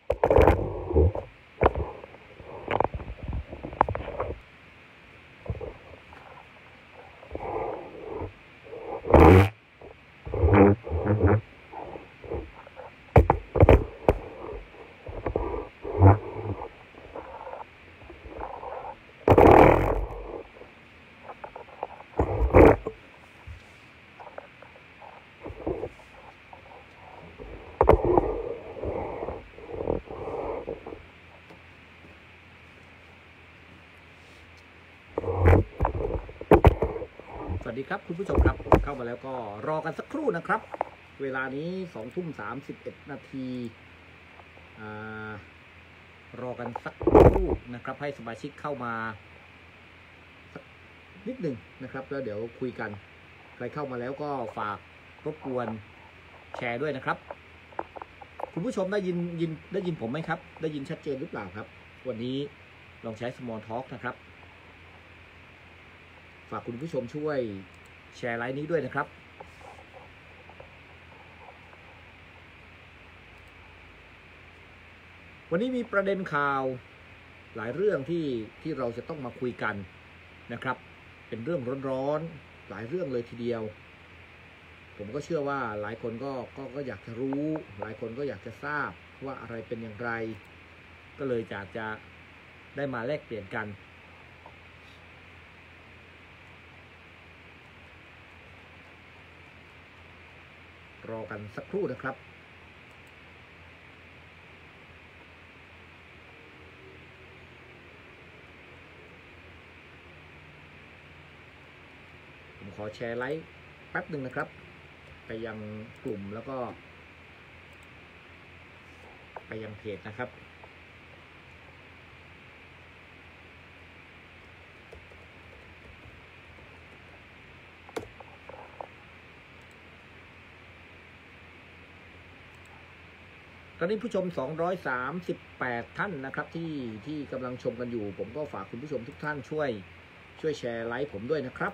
สวัสดีครับคุณผู้ชมครับเข้ามาแล้วก็รอกันสักครู่นะครับเวลานี้20:31 นาทีรอกันสักครู่นะครับให้สมาชิกเข้ามาสักนิดหนึ่งนะครับแล้วเดี๋ยวคุยกันใครเข้ามาแล้วก็ฝากรบกวนแชร์ด้วยนะครับคุณผู้ชมได้ยินผมไหมครับได้ยินชัดเจนหรือเปล่าครับวันนี้ลองใช้ Small Talk นะครับฝากคุณผู้ชมช่วยแชร์ไลน์นี้ด้วยนะครับวันนี้มีประเด็นข่าวหลายเรื่องที่เราจะต้องมาคุยกันนะครับเป็นเรื่องร้อนๆหลายเรื่องเลยทีเดียวผมก็เชื่อว่าหลายคนก็อยากจะรู้หลายคนก็อยากจะทราบว่าอะไรเป็นอย่างไรก็เลยอยากจะได้มาแลกเปลี่ยนกันรอกันสักครู่นะครับผมขอแชร์ไลฟ์แป๊บหนึ่งนะครับไปยังกลุ่มแล้วก็ไปยังเพจนะครับตอนนี้ผู้ชม238ท่านนะครับที่กำลังชมกันอยู่ผมก็ฝากคุณผู้ชมทุกท่านช่วยแชร์ไลฟ์ผมด้วยนะครับ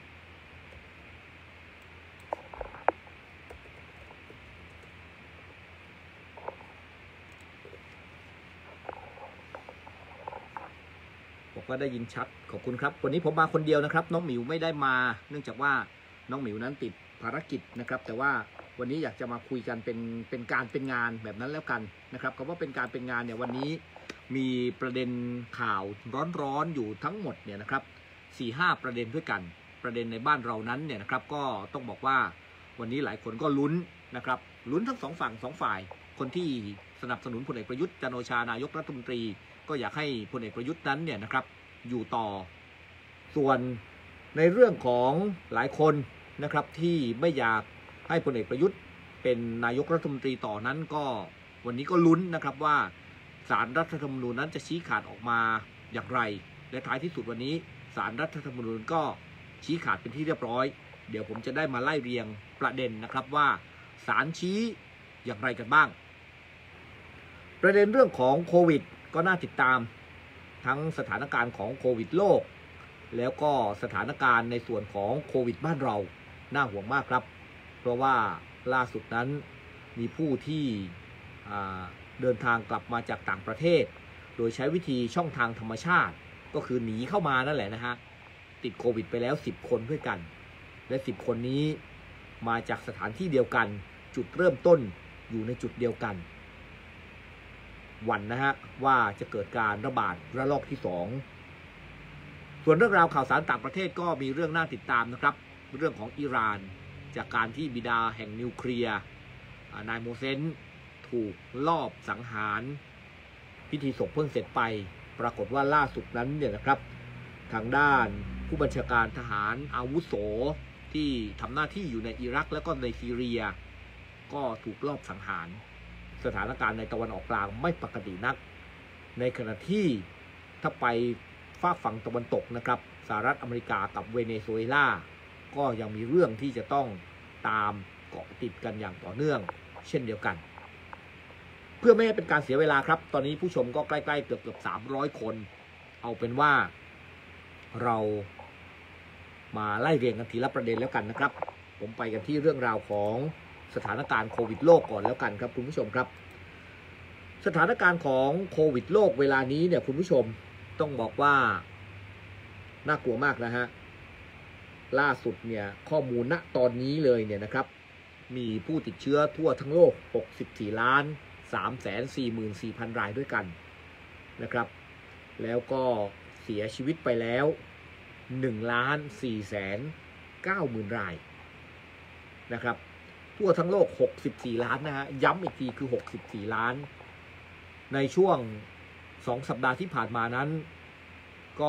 บอกว่าได้ยินชัดขอบคุณครับวันนี้ผมมาคนเดียวนะครับน้องหมิวไม่ได้มาเนื่องจากว่าน้องหมิวนั้นติดภารกิจนะครับแต่ว่าวันนี้อยากจะมาคุยกันเป็นการเป็นงานแบบนั้นแล้วกันนะครับคำว่าเป็นการเป็นงานเนี่ยวันนี้มีประเด็นข่าวร้อนๆอยู่ทั้งหมดเนี่ยนะครับ 4-5 ประเด็นด้วยกันประเด็นในบ้านเรานั้นเนี่ยนะครับก็ต้องบอกว่าวันนี้หลายคนก็ลุ้นนะครับลุ้นทั้งสองฝั่งสองฝ่ายคนที่สนับสนุนพลเอกประยุทธ์จันทร์โอชานายกรัฐมนตรีก็อยากให้พลเอกประยุทธ์นั้นเนี่ยนะครับอยู่ต่อส่วนในเรื่องของหลายคนนะครับที่ไม่อยากให้พลเอกประยุทธ์เป็นนายกรัฐมนตรีต่อนั้นก็วันนี้ก็ลุ้นนะครับว่าศาลรัฐธรรมนูญนั้นจะชี้ขาดออกมาอย่างไรและท้ายที่สุดวันนี้ศาลรัฐธรรมนูญก็ชี้ขาดเป็นที่เรียบร้อยเดี๋ยวผมจะได้มาไล่เรียงประเด็นนะครับว่าศาลชี้อย่างไรกันบ้างประเด็นเรื่องของโควิดก็น่าติดตามทั้งสถานการณ์ของโควิดโลกแล้วก็สถานการณ์ในส่วนของโควิดบ้านเราน่าห่วงมากครับเพราะว่าล่าสุดนั้นมีผู้ที่เดินทางกลับมาจากต่างประเทศโดยใช้วิธีช่องทางธรรมชาติก็คือหนีเข้ามานั่นแหละนะฮะติดโควิดไปแล้ว10 คนด้วยกันและ10 คนนี้มาจากสถานที่เดียวกันจุดเริ่มต้นอยู่ในจุดเดียวกันวันนะฮะว่าจะเกิดการระบาดระลอกที่2ส่วนเรื่องราวข่าวสารต่างประเทศก็มีเรื่องน่าติดตามนะครับเรื่องของอิหร่านจากการที่บิดาแห่งนิวเคลียร์นายโมเซนถูกลอบสังหารพิธีศพเพิ่งเสร็จไปปรากฏว่าล่าสุดนั้นเนี่ยนะครับทางด้านผู้บัญชาการทหารอาวุโสที่ทำหน้าที่อยู่ในอิรักและก็ในซีเรียก็ถูกลอบสังหารสถานการณ์ในตะวันออกกลางไม่ปกตินักในขณะที่ถ้าไปฝั่งตะวันตกนะครับสหรัฐอเมริกากับเวเนซุเอลาก็ยังมีเรื่องที่จะต้องตามเกาะติดกันอย่างต่อเนื่องเช่นเดียวกันเพื่อไม่ให้เป็นการเสียเวลาครับตอนนี้ผู้ชมก็ใกล้ๆเกือบ300 คนเอาเป็นว่าเรามาไล่เรียงกันทีละประเด็นแล้วกันนะครับผมไปกันที่เรื่องราวของสถานการณ์โควิดโลกก่อนแล้วกันครับคุณผู้ชมครับสถานการณ์ของโควิดโลกเวลานี้เนี่ยคุณผู้ชมต้องบอกว่าน่ากลัวมากนะฮะล่าสุดเนี่ยข้อมูลณตอนนี้เลยเนี่ยนะครับมีผู้ติดเชื้อทั่วทั้งโลก64,344,000 รายด้วยกันนะครับแล้วก็เสียชีวิตไปแล้ว1,490,000 รายนะครับทั่วทั้งโลก64 ล้านนะฮะย้ำอีกทีคือ64 ล้านในช่วง2 สัปดาห์ที่ผ่านมานั้นก็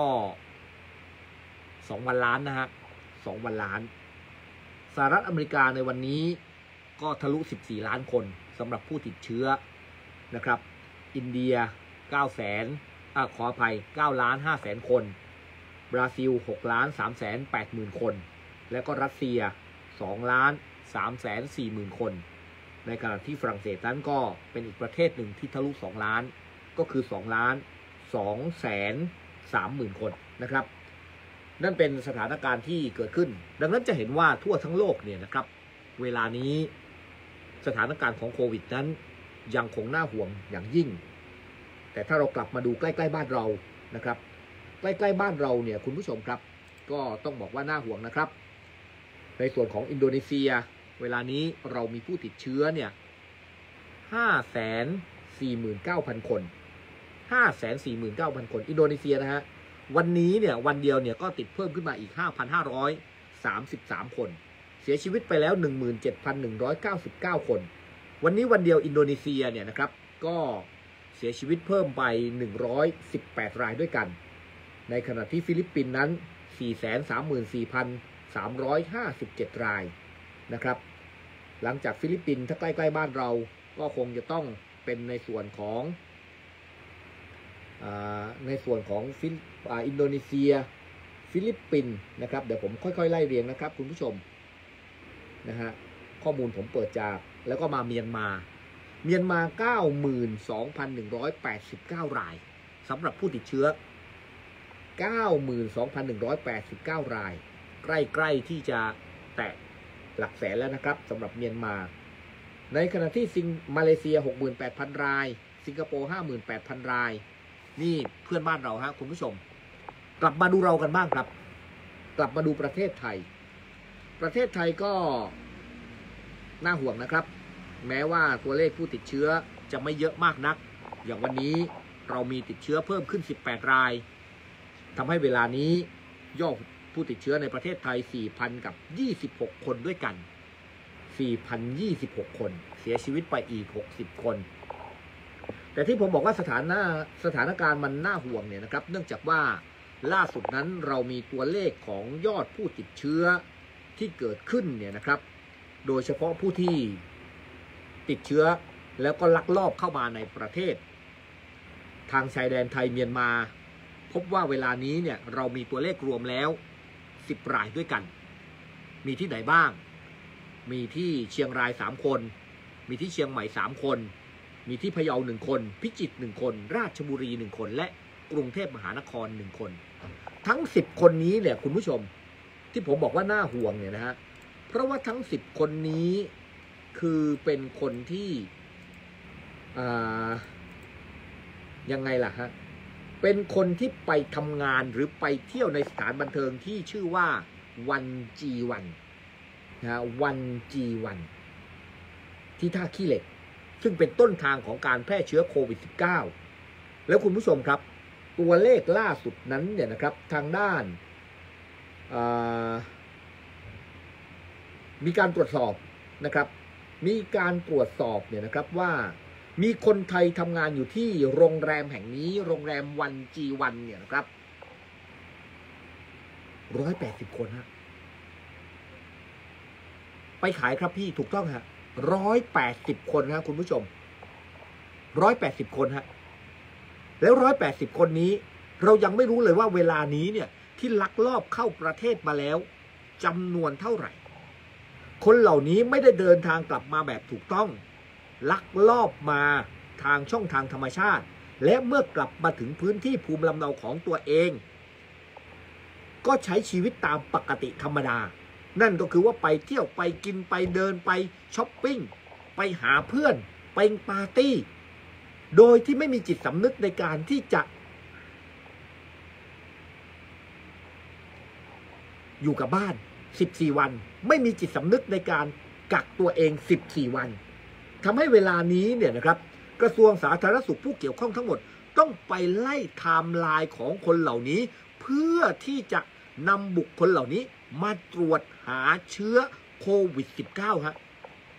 2 วันล้านนะฮะ2 วันล้านสหรัฐอเมริกาในวันนี้ก็ทะลุ14 ล้านคนสำหรับผู้ติดเชื้อนะครับอินเดียขออภัย9,500,000 คนบราซิล6,380,000 คนและก็รัสเซีย2,340,000 คนในขณะที่ฝรั่งเศสนั้นก็เป็นอีกประเทศหนึ่งที่ทะลุ2 ล้านก็คือ2,230,000 คนนะครับนั่นเป็นสถานการณ์ที่เกิดขึ้นดังนั้นจะเห็นว่าทั่วทั้งโลกเนี่ยนะครับเวลานี้สถานการณ์ของโควิดนั้นยังคงน่าห่วงอย่างยิ่งแต่ถ้าเรากลับมาดูใกล้ๆบ้านเรานะครับใกล้ๆบ้านเราเนี่ยคุณผู้ชมครับก็ต้องบอกว่าน่าห่วงนะครับในส่วนของอินโดนีเซียเวลานี้เรามีผู้ติดเชื้อเนี่ย549,000 คน549,000 คนอินโดนีเซียนะฮะวันนี้เนี่ยวันเดียวเนี่ยก็ติดเพิ่มขึ้นมาอีก 5,533 คนเสียชีวิตไปแล้ว 17,199 คนวันนี้วันเดียวอินโดนีเซียเนี่ยนะครับก็เสียชีวิตเพิ่มไป118 รายด้วยกันในขณะที่ฟิลิปปินส์นั้น 434,357 รายนะครับหลังจากฟิลิปปินส์ถ้าใกล้ๆบ้านเราก็คงจะต้องเป็นในส่วนของอินโดนีเซียฟิลิปปินส์นะครับเดี๋ยวผมค่อยๆไล่เรียงนะครับคุณผู้ชมนะฮะข้อมูลผมเปิดจากแล้วก็มาเมียนมา 92,189 รายสำหรับผู้ติดเชื้อ 92,189 รายใกล้ๆที่จะแตะหลักแสนแล้วนะครับสำหรับเมียนมาในขณะที่มาเลเซีย 68,000 รายสิงคโปร์ 58,000 รายนี่เพื่อนบ้านเราฮะคุณผู้ชมกลับมาดูเรากันบ้างครับกลับมาดูประเทศไทยก็น่าห่วงนะครับแม้ว่าตัวเลขผู้ติดเชื้อจะไม่เยอะมากนักอย่างวันนี้เรามีติดเชื้อเพิ่มขึ้น18 รายทำให้เวลานี้ยอดผู้ติดเชื้อในประเทศไทย 4,026 คนด้วยกัน 4,026 คนเสียชีวิตไปอีก60 คนแต่ที่ผมบอกว่าสถานการณ์มันน่าห่วงเนี่ยนะครับเนื่องจากว่าล่าสุดนั้นเรามีตัวเลขของยอดผู้ติดเชื้อที่เกิดขึ้นเนี่ยนะครับโดยเฉพาะผู้ที่ติดเชื้อแล้วก็ลักลอบเข้ามาในประเทศทางชายแดนไทยเมียนมาพบว่าเวลานี้เนี่ยเรามีตัวเลขรวมแล้ว10 รายด้วยกันมีที่ไหนบ้างมีที่เชียงราย3 คนมีที่เชียงใหม่3 คนมีที่พะเยา1 คนพิจิตร1 คนราชบุรี1 คนและกรุงเทพมหานคร1 คนทั้ง10 คนนี้เนี่ยคุณผู้ชมที่ผมบอกว่าน่าห่วงเนี่ยนะฮะเพราะว่าทั้ง10 คนนี้คือเป็นคนที่ยังไงล่ะฮะเป็นคนที่ไปทำงานหรือไปเที่ยวในสถานบันเทิงที่ชื่อว่า1G1นะ1G1ที่ท่าขี้เหล็กซึ่งเป็นต้นทางของการแพร่เชื้อโควิด -19 แล้วคุณผู้ชมครับตัวเลขล่าสุดนั้นเนี่ยนะครับทางด้านมีการตรวจสอบนะครับเนี่ยนะครับว่ามีคนไทยทำงานอยู่ที่โรงแรมแห่งนี้โรงแรม1G1เนี่ยนะครับ180 คนฮะไปขายครับพี่ถูกต้องฮะ180 คนฮะคุณผู้ชม180 คนฮะแล้ว180 คนนี้เรายังไม่รู้เลยว่าเวลานี้เนี่ยที่ลักลอบเข้าประเทศมาแล้วจำนวนเท่าไหร่คนเหล่านี้ไม่ได้เดินทางกลับมาแบบถูกต้องลักลอบมาทางช่องทางธรรมชาติและเมื่อกลับมาถึงพื้นที่ภูมิลำเนาของตัวเองก็ใช้ชีวิตตามปกติธรรมดานั่นก็คือว่าไปเที่ยวไปกินไปเดินไปช้อปปิ้งไปหาเพื่อนไปปาร์ตี้โดยที่ไม่มีจิตสำนึกในการที่จะอยู่กับบ้าน14 วันไม่มีจิตสำนึกในการกักตัวเอง14 วันทำให้เวลานี้เนี่ยนะครับกระทรวงสาธารณสุขผู้เกี่ยวข้องทั้งหมดต้องไปไล่ไทม์ไลน์ของคนเหล่านี้เพื่อที่จะนำบุคคลเหล่านี้มาตรวจหาเชื้อโควิด -19 ฮะ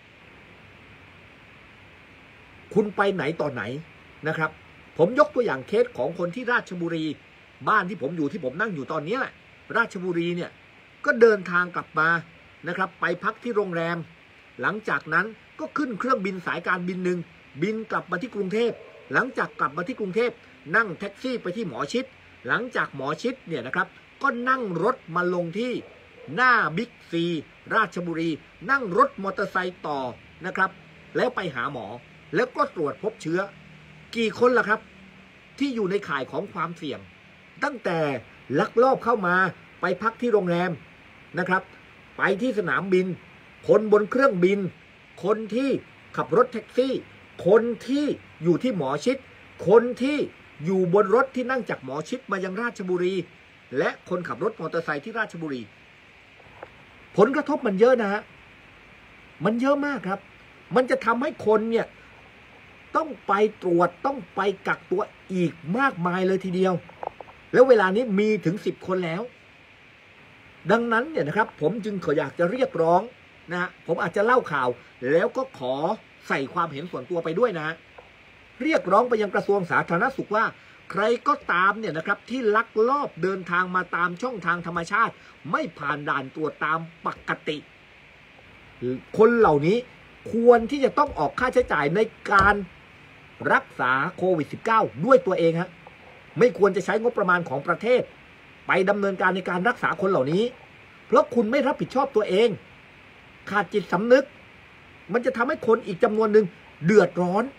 คุณไปไหนต่อไหนนะครับผมยกตัวอย่างเคสของคนที่ราชบุรีบ้านที่ผมอยู่ที่ผมนั่งอยู่ตอนนี้แหละราชบุรีเนี่ยก็เดินทางกลับมานะครับไปพักที่โรงแรมหลังจากนั้นก็ขึ้นเครื่องบินสายการบินหนึ่งบินกลับมาที่กรุงเทพหลังจากกลับมาที่กรุงเทพนั่งแท็กซี่ไปที่หมอชิดหลังจากหมอชิดเนี่ยนะครับก็นั่งรถมาลงที่หน้าบิ๊กซีราชบุรีนั่งรถมอเตอร์ไซค์ต่อนะครับแล้วไปหาหมอแล้วก็ตรวจพบเชื้อกี่คนล่ะครับที่อยู่ในข่ายของความเสี่ยงตั้งแต่ลักลอบเข้ามาไปพักที่โรงแรมนะครับไปที่สนามบินคนบนเครื่องบินคนที่ขับรถแท็กซี่คนที่อยู่ที่หมอชิดคนที่อยู่บนรถที่นั่งจากหมอชิดมายังราชบุรีและคนขับรถมอเตอร์ไซค์ที่ราชบุรีผลกระทบมันเยอะนะฮะมันเยอะมากครับมันจะทำให้คนเนี่ยต้องไปตรวจต้องไปกักตัวอีกมากมายเลยทีเดียวแล้วเวลานี้มีถึง10 คนแล้วดังนั้นเนี่ยนะครับผมจึงอยากจะเรียกร้องนะฮะผมอาจจะเล่าข่าวแล้วก็ขอใส่ความเห็นส่วนตัวไปด้วยนะเรียกร้องไปยังกระทรวงสาธารณสุขว่าใครก็ตามเนี่ยนะครับที่ลักลอบเดินทางมาตามช่องทางธรรมชาติไม่ผ่านด่านตรวจตามปกติคนเหล่านี้ควรที่จะต้องออกค่าใช้จ่ายในการรักษาโควิด -19 ด้วยตัวเองฮะไม่ควรจะใช้งบประมาณของประเทศไปดำเนินการในการรักษาคนเหล่านี้เพราะคุณไม่รับผิดชอบตัวเองขาดจิตสำนึกมันจะทำให้คนอีกจำนวนหนึ่งเดือดร้อน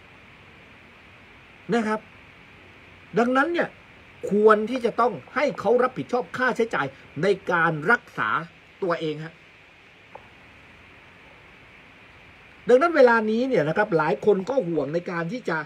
นะครับดังนั้นเนี่ยควรที่จะต้องให้เขารับผิดชอบค่าใช้จ่ายในการรักษาตัวเองฮะดังนั้นเวลานี้เนี่ยนะครับหลายคนก็ห่วงในการที่จะ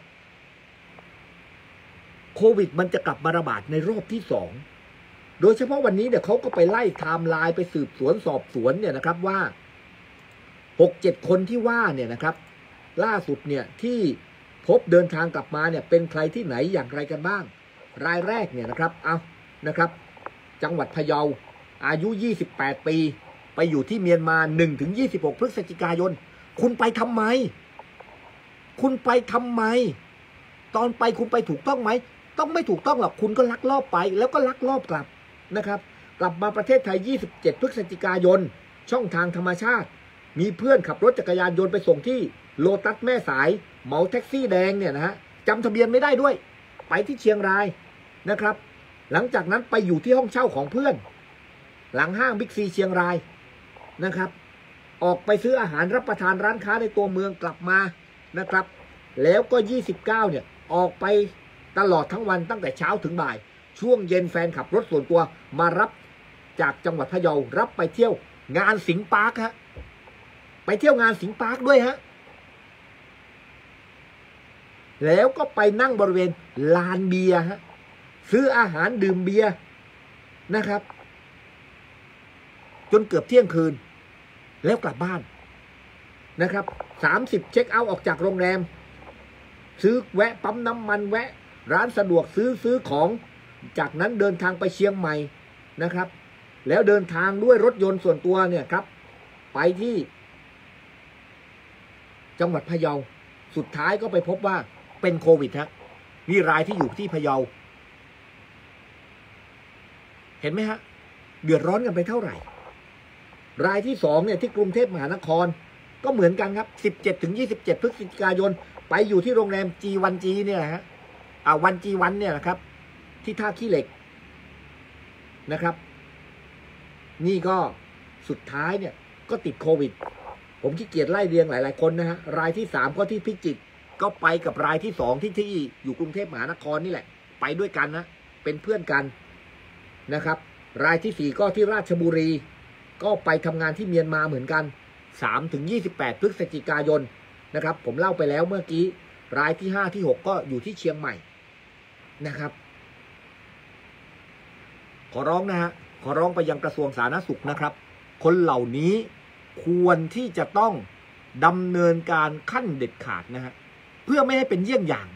โควิดมันจะกลับมาระบาดในรอบที่2โดยเฉพาะวันนี้เนี่ยเขาก็ไปไล่ไทม์ไลน์ไปสืบสวนสอบสวนเนี่ยนะครับว่า6-7 คนที่ว่าเนี่ยนะครับล่าสุดเนี่ยที่พบเดินทางกลับมาเนี่ยเป็นใครที่ไหนอย่างไรกันบ้างรายแรกเนี่ยนะครับนะครับจังหวัดพะเยาอายุ28 ปีไปอยู่ที่เมียนมา 1-26 พฤศจิกายนคุณไปทำไมคุณไปทำไมตอนไปคุณไปถูกต้องไหมต้องไม่ถูกต้องหรอกคุณก็ลักลอบไปแล้วก็ลักลอบกลับนะครับกลับมาประเทศไทย27 พฤศจิกายนช่องทางธรรมชาติมีเพื่อนขับรถจักรยานยนต์ไปส่งที่โลตัสแม่สายเหมาแท็กซี่แดงเนี่ยนะฮะจำทะเบียนไม่ได้ด้วยไปที่เชียงรายนะครับหลังจากนั้นไปอยู่ที่ห้องเช่าของเพื่อนหลังห้างบิ๊กซีเชียงรายนะครับออกไปซื้ออาหารรับประทานร้านค้าในตัวเมืองกลับมานะครับแล้วก็29เนี่ยออกไปตลอดทั้งวันตั้งแต่เช้าถึงบ่ายช่วงเย็นแฟนขับรถส่วนตัวมารับจากจังหวัดพะเยารับไปเที่ยวงานสิงห์ปาร์คฮะไปเที่ยวงานสิงห์ปาร์คด้วยฮะแล้วก็ไปนั่งบริเวณลานเบียร์ฮะซื้ออาหารดื่มเบียร์นะครับจนเกือบเที่ยงคืนแล้วกลับบ้านนะครับ30เช็คเอาท์ออกจากโรงแรมซื้อแวะปั๊มน้ำมันแวะร้านสะดวกซื้อของจากนั้นเดินทางไปเชียงใหม่นะครับแล้วเดินทางด้วยรถยนต์ส่วนตัวเนี่ยครับไปที่จังหวัดพะเยาสุดท้ายก็ไปพบว่าเป็นโควิดฮะนี่รายที่อยู่ที่พะเยาเห็นไหมฮะเดือดร้อนกันไปเท่าไหร่รายที่2เนี่ยที่กรุงเทพมหานครก็เหมือนกันครับ17-27 พฤศจิกายนไปอยู่ที่โรงแรม G1G เนี่ยฮะวันG1เนี่ยนะครับที่ท่าขี้เหล็กนะครับนี่ก็สุดท้ายเนี่ยก็ติดโควิดผมขี้เกียจไล่เรียงหลายๆคนนะฮะรายที่3ก็ที่พิจิตรก็ไปกับรายที่2ที่อยู่กรุงเทพมหานครนี่แหละไปด้วยกันนะเป็นเพื่อนกันนะครับรายที่4ก็ที่ราชบุรีก็ไปทำงานที่เมียนมาเหมือนกัน3-28 พฤศจิกายนนะครับผมเล่าไปแล้วเมื่อกี้รายที่5ที่6ก็อยู่ที่เชียงใหม่นะครับขอร้องนะฮะขอร้องไปยังกระทรวงสาธารณสุขนะครับคนเหล่านี้ควรที่จะต้องดำเนินการขั้นเด็ดขาดนะฮะเพื่อไม่ให้เป็นเยี่ยงอย่าง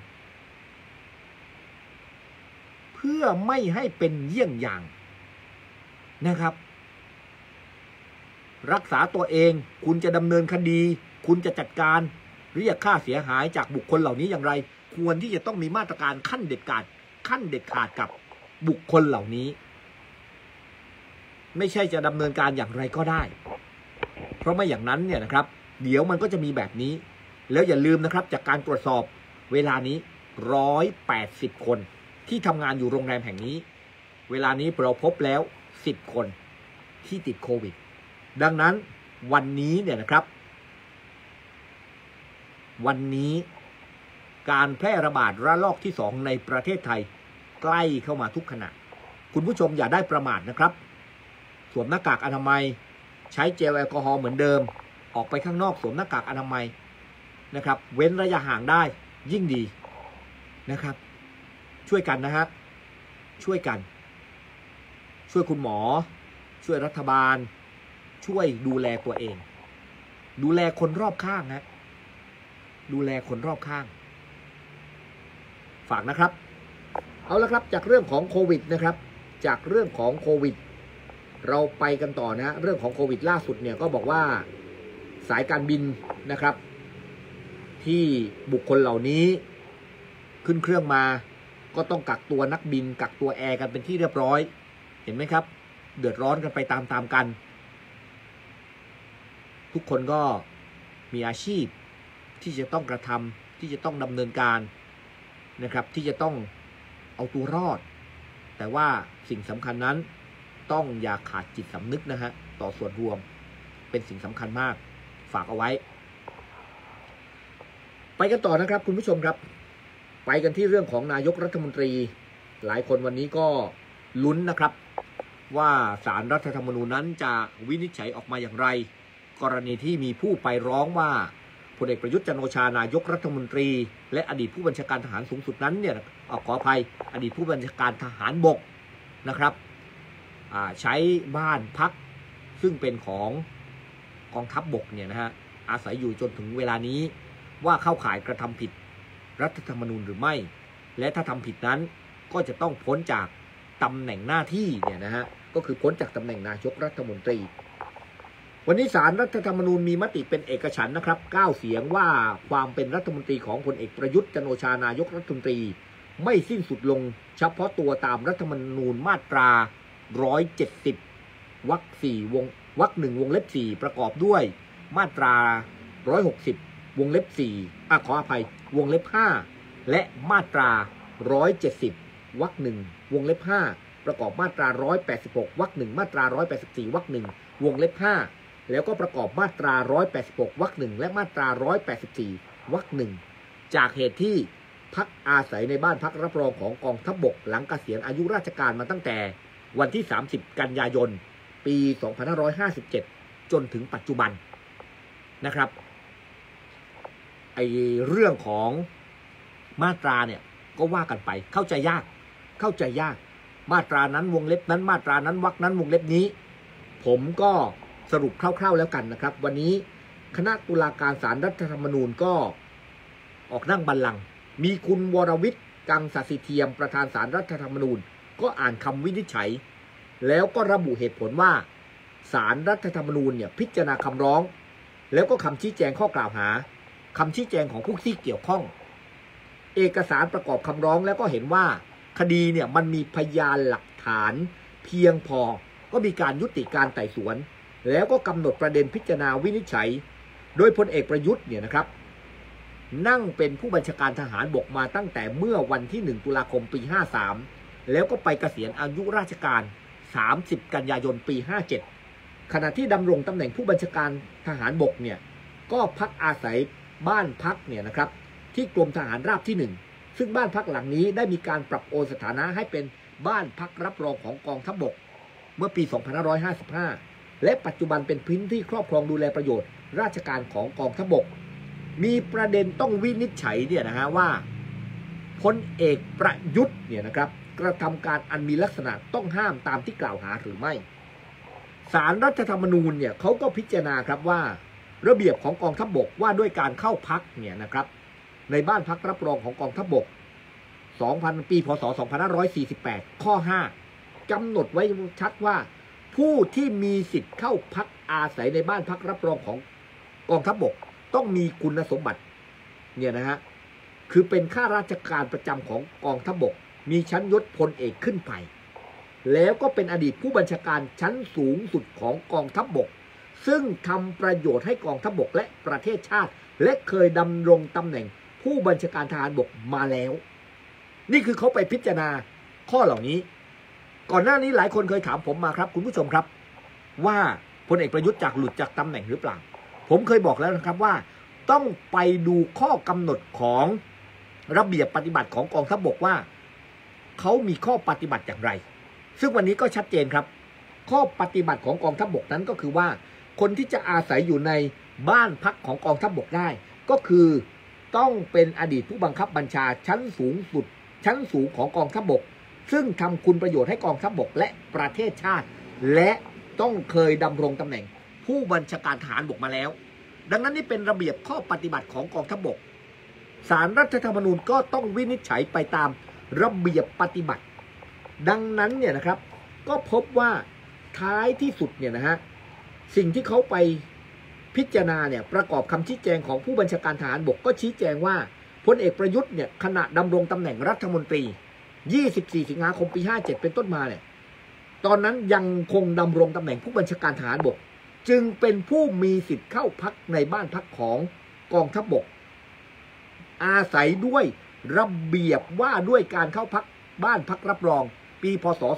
เพื่อไม่ให้เป็นเยี่ยงอย่างนะครับรักษาตัวเองคุณจะดำเนินคดีคุณจะจัดการเรียกค่าเสียหายจากบุคคลเหล่านี้อย่างไรควรที่จะต้องมีมาตรการขั้นเด็ดขาดกับบุคคลเหล่านี้ไม่ใช่จะดำเนินการอย่างไรก็ได้เพราะไม่อย่างนั้นเนี่ยนะครับเดี๋ยวมันก็จะมีแบบนี้แล้วอย่าลืมนะครับจากการตรวจสอบเวลานี้180คนที่ทำงานอยู่โรงแรมแห่งนี้เวลานี้เราพบแล้ว10คนที่ติดโควิดดังนั้นวันนี้เนี่ยนะครับวันนี้การแพร่ระบาดระลอกที่2ในประเทศไทยใกล้เข้ามาทุกขณะคุณผู้ชมอย่าได้ประมาทนะครับสวมหน้ากากอนามัยใช้เจลแอลกอฮอล์เหมือนเดิมออกไปข้างนอกสวมหน้ากากอนามัยนะครับเว้นระยะห่างได้ยิ่งดีนะครับช่วยกันนะฮะช่วยกันช่วยคุณหมอช่วยรัฐบาลช่วยดูแลตัวเองดูแลคนรอบข้างนะดูแลคนรอบข้างฝากนะครับเอาละครับจากเรื่องของโควิดนะครับจากเรื่องของโควิดเราไปกันต่อนะเรื่องของโควิดล่าสุดเนี่ยก็บอกว่าสายการบินนะครับที่บุคคลเหล่านี้ขึ้นเครื่องมาก็ต้องกักตัวนักบินกักตัวแอร์กันเป็นที่เรียบร้อยเห็นไหมครับเดือดร้อนกันไปตามกันทุกคนก็มีอาชีพที่จะต้องกระทำที่จะต้องดำเนินการนะครับที่จะต้องเอาตัวรอดแต่ว่าสิ่งสำคัญนั้นต้องอย่าขาดจิตสำนึกนะฮะต่อส่วนรวมเป็นสิ่งสำคัญมากฝากเอาไว้ไปกันต่อนะครับคุณผู้ชมครับไปกันที่เรื่องของนายกรัฐมนตรีหลายคนวันนี้ก็ลุ้นนะครับว่าศาลรัฐธรรมนูญนั้นจะวินิจฉัยออกมาอย่างไรกรณีที่มีผู้ไปร้องว่าพลเอกประยุทธ์จันทร์โอชานายกรัฐมนตรีและอดีตผู้บัญชาการทหารสูงสุดนั้นเนี่ยขออภัยอดีตผู้บัญชาการทหารบกนะครับใช้บ้านพักซึ่งเป็นของกองทัพบกเนี่ยนะฮะอาศัยอยู่จนถึงเวลานี้ว่าเข้าข่ายกระทำผิดรัฐธรรมนูญหรือไม่และถ้าทำผิดนั้นก็จะต้องพ้นจากตำแหน่งหน้าที่เนี่ยนะฮะก็คือพ้นจากตำแหน่งนายกรัฐมนตรีวันนี้ศาลรัฐธรรมนูญมีมติเป็นเอกฉันท์นะครับ9เสียงว่าความเป็นรัฐมนตรีของพลเอกประยุทธ์จันทร์โอชานายกรัฐมนตรีไม่สิ้นสุดลงเฉพาะตัวตามรัฐธรรมนูญมาตรา170วรรค4วรรค1วงเล็บ4ประกอบด้วยมาตรา160วงเล็บ4ขออภัยวงเล็บ5และมาตรา170วรรค1วงเล็บ5ประกอบมาตรา186วรรค1มาตรา184วรรค1วงเล็บ5แล้วก็ประกอบมาตรา186วรรค1และมาตรา184วรรค1จากเหตุที่พักอาศัยในบ้านพักรับรองของกองทัพบกหลังเกษียณอายุราชการมาตั้งแต่วันที่30กันยายนปี2557จนถึงปัจจุบันนะครับไอเรื่องของมาตราเนี่ยก็ว่ากันไปเข้าใจยากมาตรานั้นวงเล็บนั้นมาตรานั้นวรรคนั้นวงเล็บนี้ผมก็สรุปคร่าวๆแล้วกันนะครับวันนี้คณะตุลาการศาลรัฐธรรมนูญก็ออกนั่งบัลลังก์มีคุณวรวิทย์กังสศิเทียมประธานศาลรัฐธรรมนูญก็อ่านคำวินิจฉัยแล้วก็ระบุเหตุผลว่าศาลรัฐธรรมนูญเนี่ยพิจารณาคำร้องแล้วก็คำชี้แจงข้อกล่าวหาคำชี้แจงของผู้ที่เกี่ยวข้องเอกสารประกอบคำร้องแล้วก็เห็นว่าคดีเนี่ยมันมีพยานหลักฐานเพียงพอก็มีการยุติการไต่สวนแล้วก็กำหนดประเด็นพิจารณาวินิจฉัยโดยพลเอกประยุทธ์เนี่ยนะครับนั่งเป็นผู้บัญชาการทหารบกมาตั้งแต่เมื่อวันที่1ตุลาคมปี53แล้วก็ไปเกษียณอายุราชการ30กันยายนปี57ขณะที่ดำรงตำแหน่งผู้บัญชาการทหารบกเนี่ยก็พักอาศัยบ้านพักเนี่ยนะครับที่กรมทหารราบที่1ซึ่งบ้านพักหลังนี้ได้มีการปรับโอนสถานะให้เป็นบ้านพักรับรองของกองทัพบกเมื่อปี2555และปัจจุบันเป็นพื้นที่ครอบครองดูแลประโยชน์ราชการของกองทัพบกมีประเด็นต้องวินิจฉัยเนี่ยนะฮะว่าพลเอกประยุทธ์เนี่ยนะครับกระทำการอันมีลักษณะต้องห้ามตามที่กล่าวหาหรือไม่ศาลรัฐธรรมนูญเนี่ยเขาก็พิจารณาครับว่าระเบียบของกองทัพบกว่าด้วยการเข้าพักเนี่ยนะครับในบ้านพักรับรองของกองทัพบกปีพศ 2548 ข้อ 5 กำหนดไว้ชัดว่าผู้ที่มีสิทธิ์เข้าพักอาศัยในบ้านพักรับรองของกองทัพบกต้องมีคุณสมบัติเนี่ยนะฮะคือเป็นข้าราชการประจำของกองทัพบกมีชั้นยศพลเอกขึ้นไปแล้วก็เป็นอดีตผู้บัญชาการชั้นสูงสุดของกองทัพบกซึ่งทำประโยชน์ให้กองทัพบกและประเทศชาติและเคยดำรงตำแหน่งผู้บัญชาการทหารบกมาแล้วนี่คือเขาไปพิจารณาข้อเหล่านี้ก่อนหน้านี้หลายคนเคยถามผมมาครับคุณผู้ชมครับว่าพลเอกประยุทธ์หลุดจากตำแหน่งหรือเปล่าผมเคยบอกแล้วนะครับว่าต้องไปดูข้อกำหนดของระเบียบปฏิบัติของกองทัพบกว่าเขามีข้อปฏิบัติอย่างไรซึ่งวันนี้ก็ชัดเจนครับข้อปฏิบัติของกองทัพบกนั้นก็คือว่าคนที่จะอาศัยอยู่ในบ้านพักของกองทัพบกได้ก็คือต้องเป็นอดีตผู้บังคับบัญชาชั้นสูงสุดชั้นสูงของกองทัพบกซึ่งทำคุณประโยชน์ให้กองทัพบกและประเทศชาติและต้องเคยดำรงตำแหน่งผู้บัญชาการทหารบกมาแล้วดังนั้นนี่เป็นระเบียบข้อปฏิบัติของกองทัพบกศาลรัฐธรรมนูญก็ต้องวินิจฉัยไปตามระเบียบปฏิบัติดังนั้นเนี่ยนะครับก็พบว่าท้ายที่สุดเนี่ยนะฮะสิ่งที่เขาไปพิจารณาเนี่ยประกอบคำชี้แจงของผู้บัญชาการทหารบกก็ชี้แจงว่าพลเอกประยุทธ์เนี่ยขณะดำรงตำแหน่งรัฐมนตรี24 สิงหาคมปี 57เป็นต้นมาเนี่ยตอนนั้นยังคงดำรงตำแหน่งผู้บัญชาการทหารบกจึงเป็นผู้มีสิทธิ์เข้าพักในบ้านพักของกองทัพบกอาศัยด้วยระเบียบว่าด้วยการเข้าพักบ้านพักรับรองปีพศ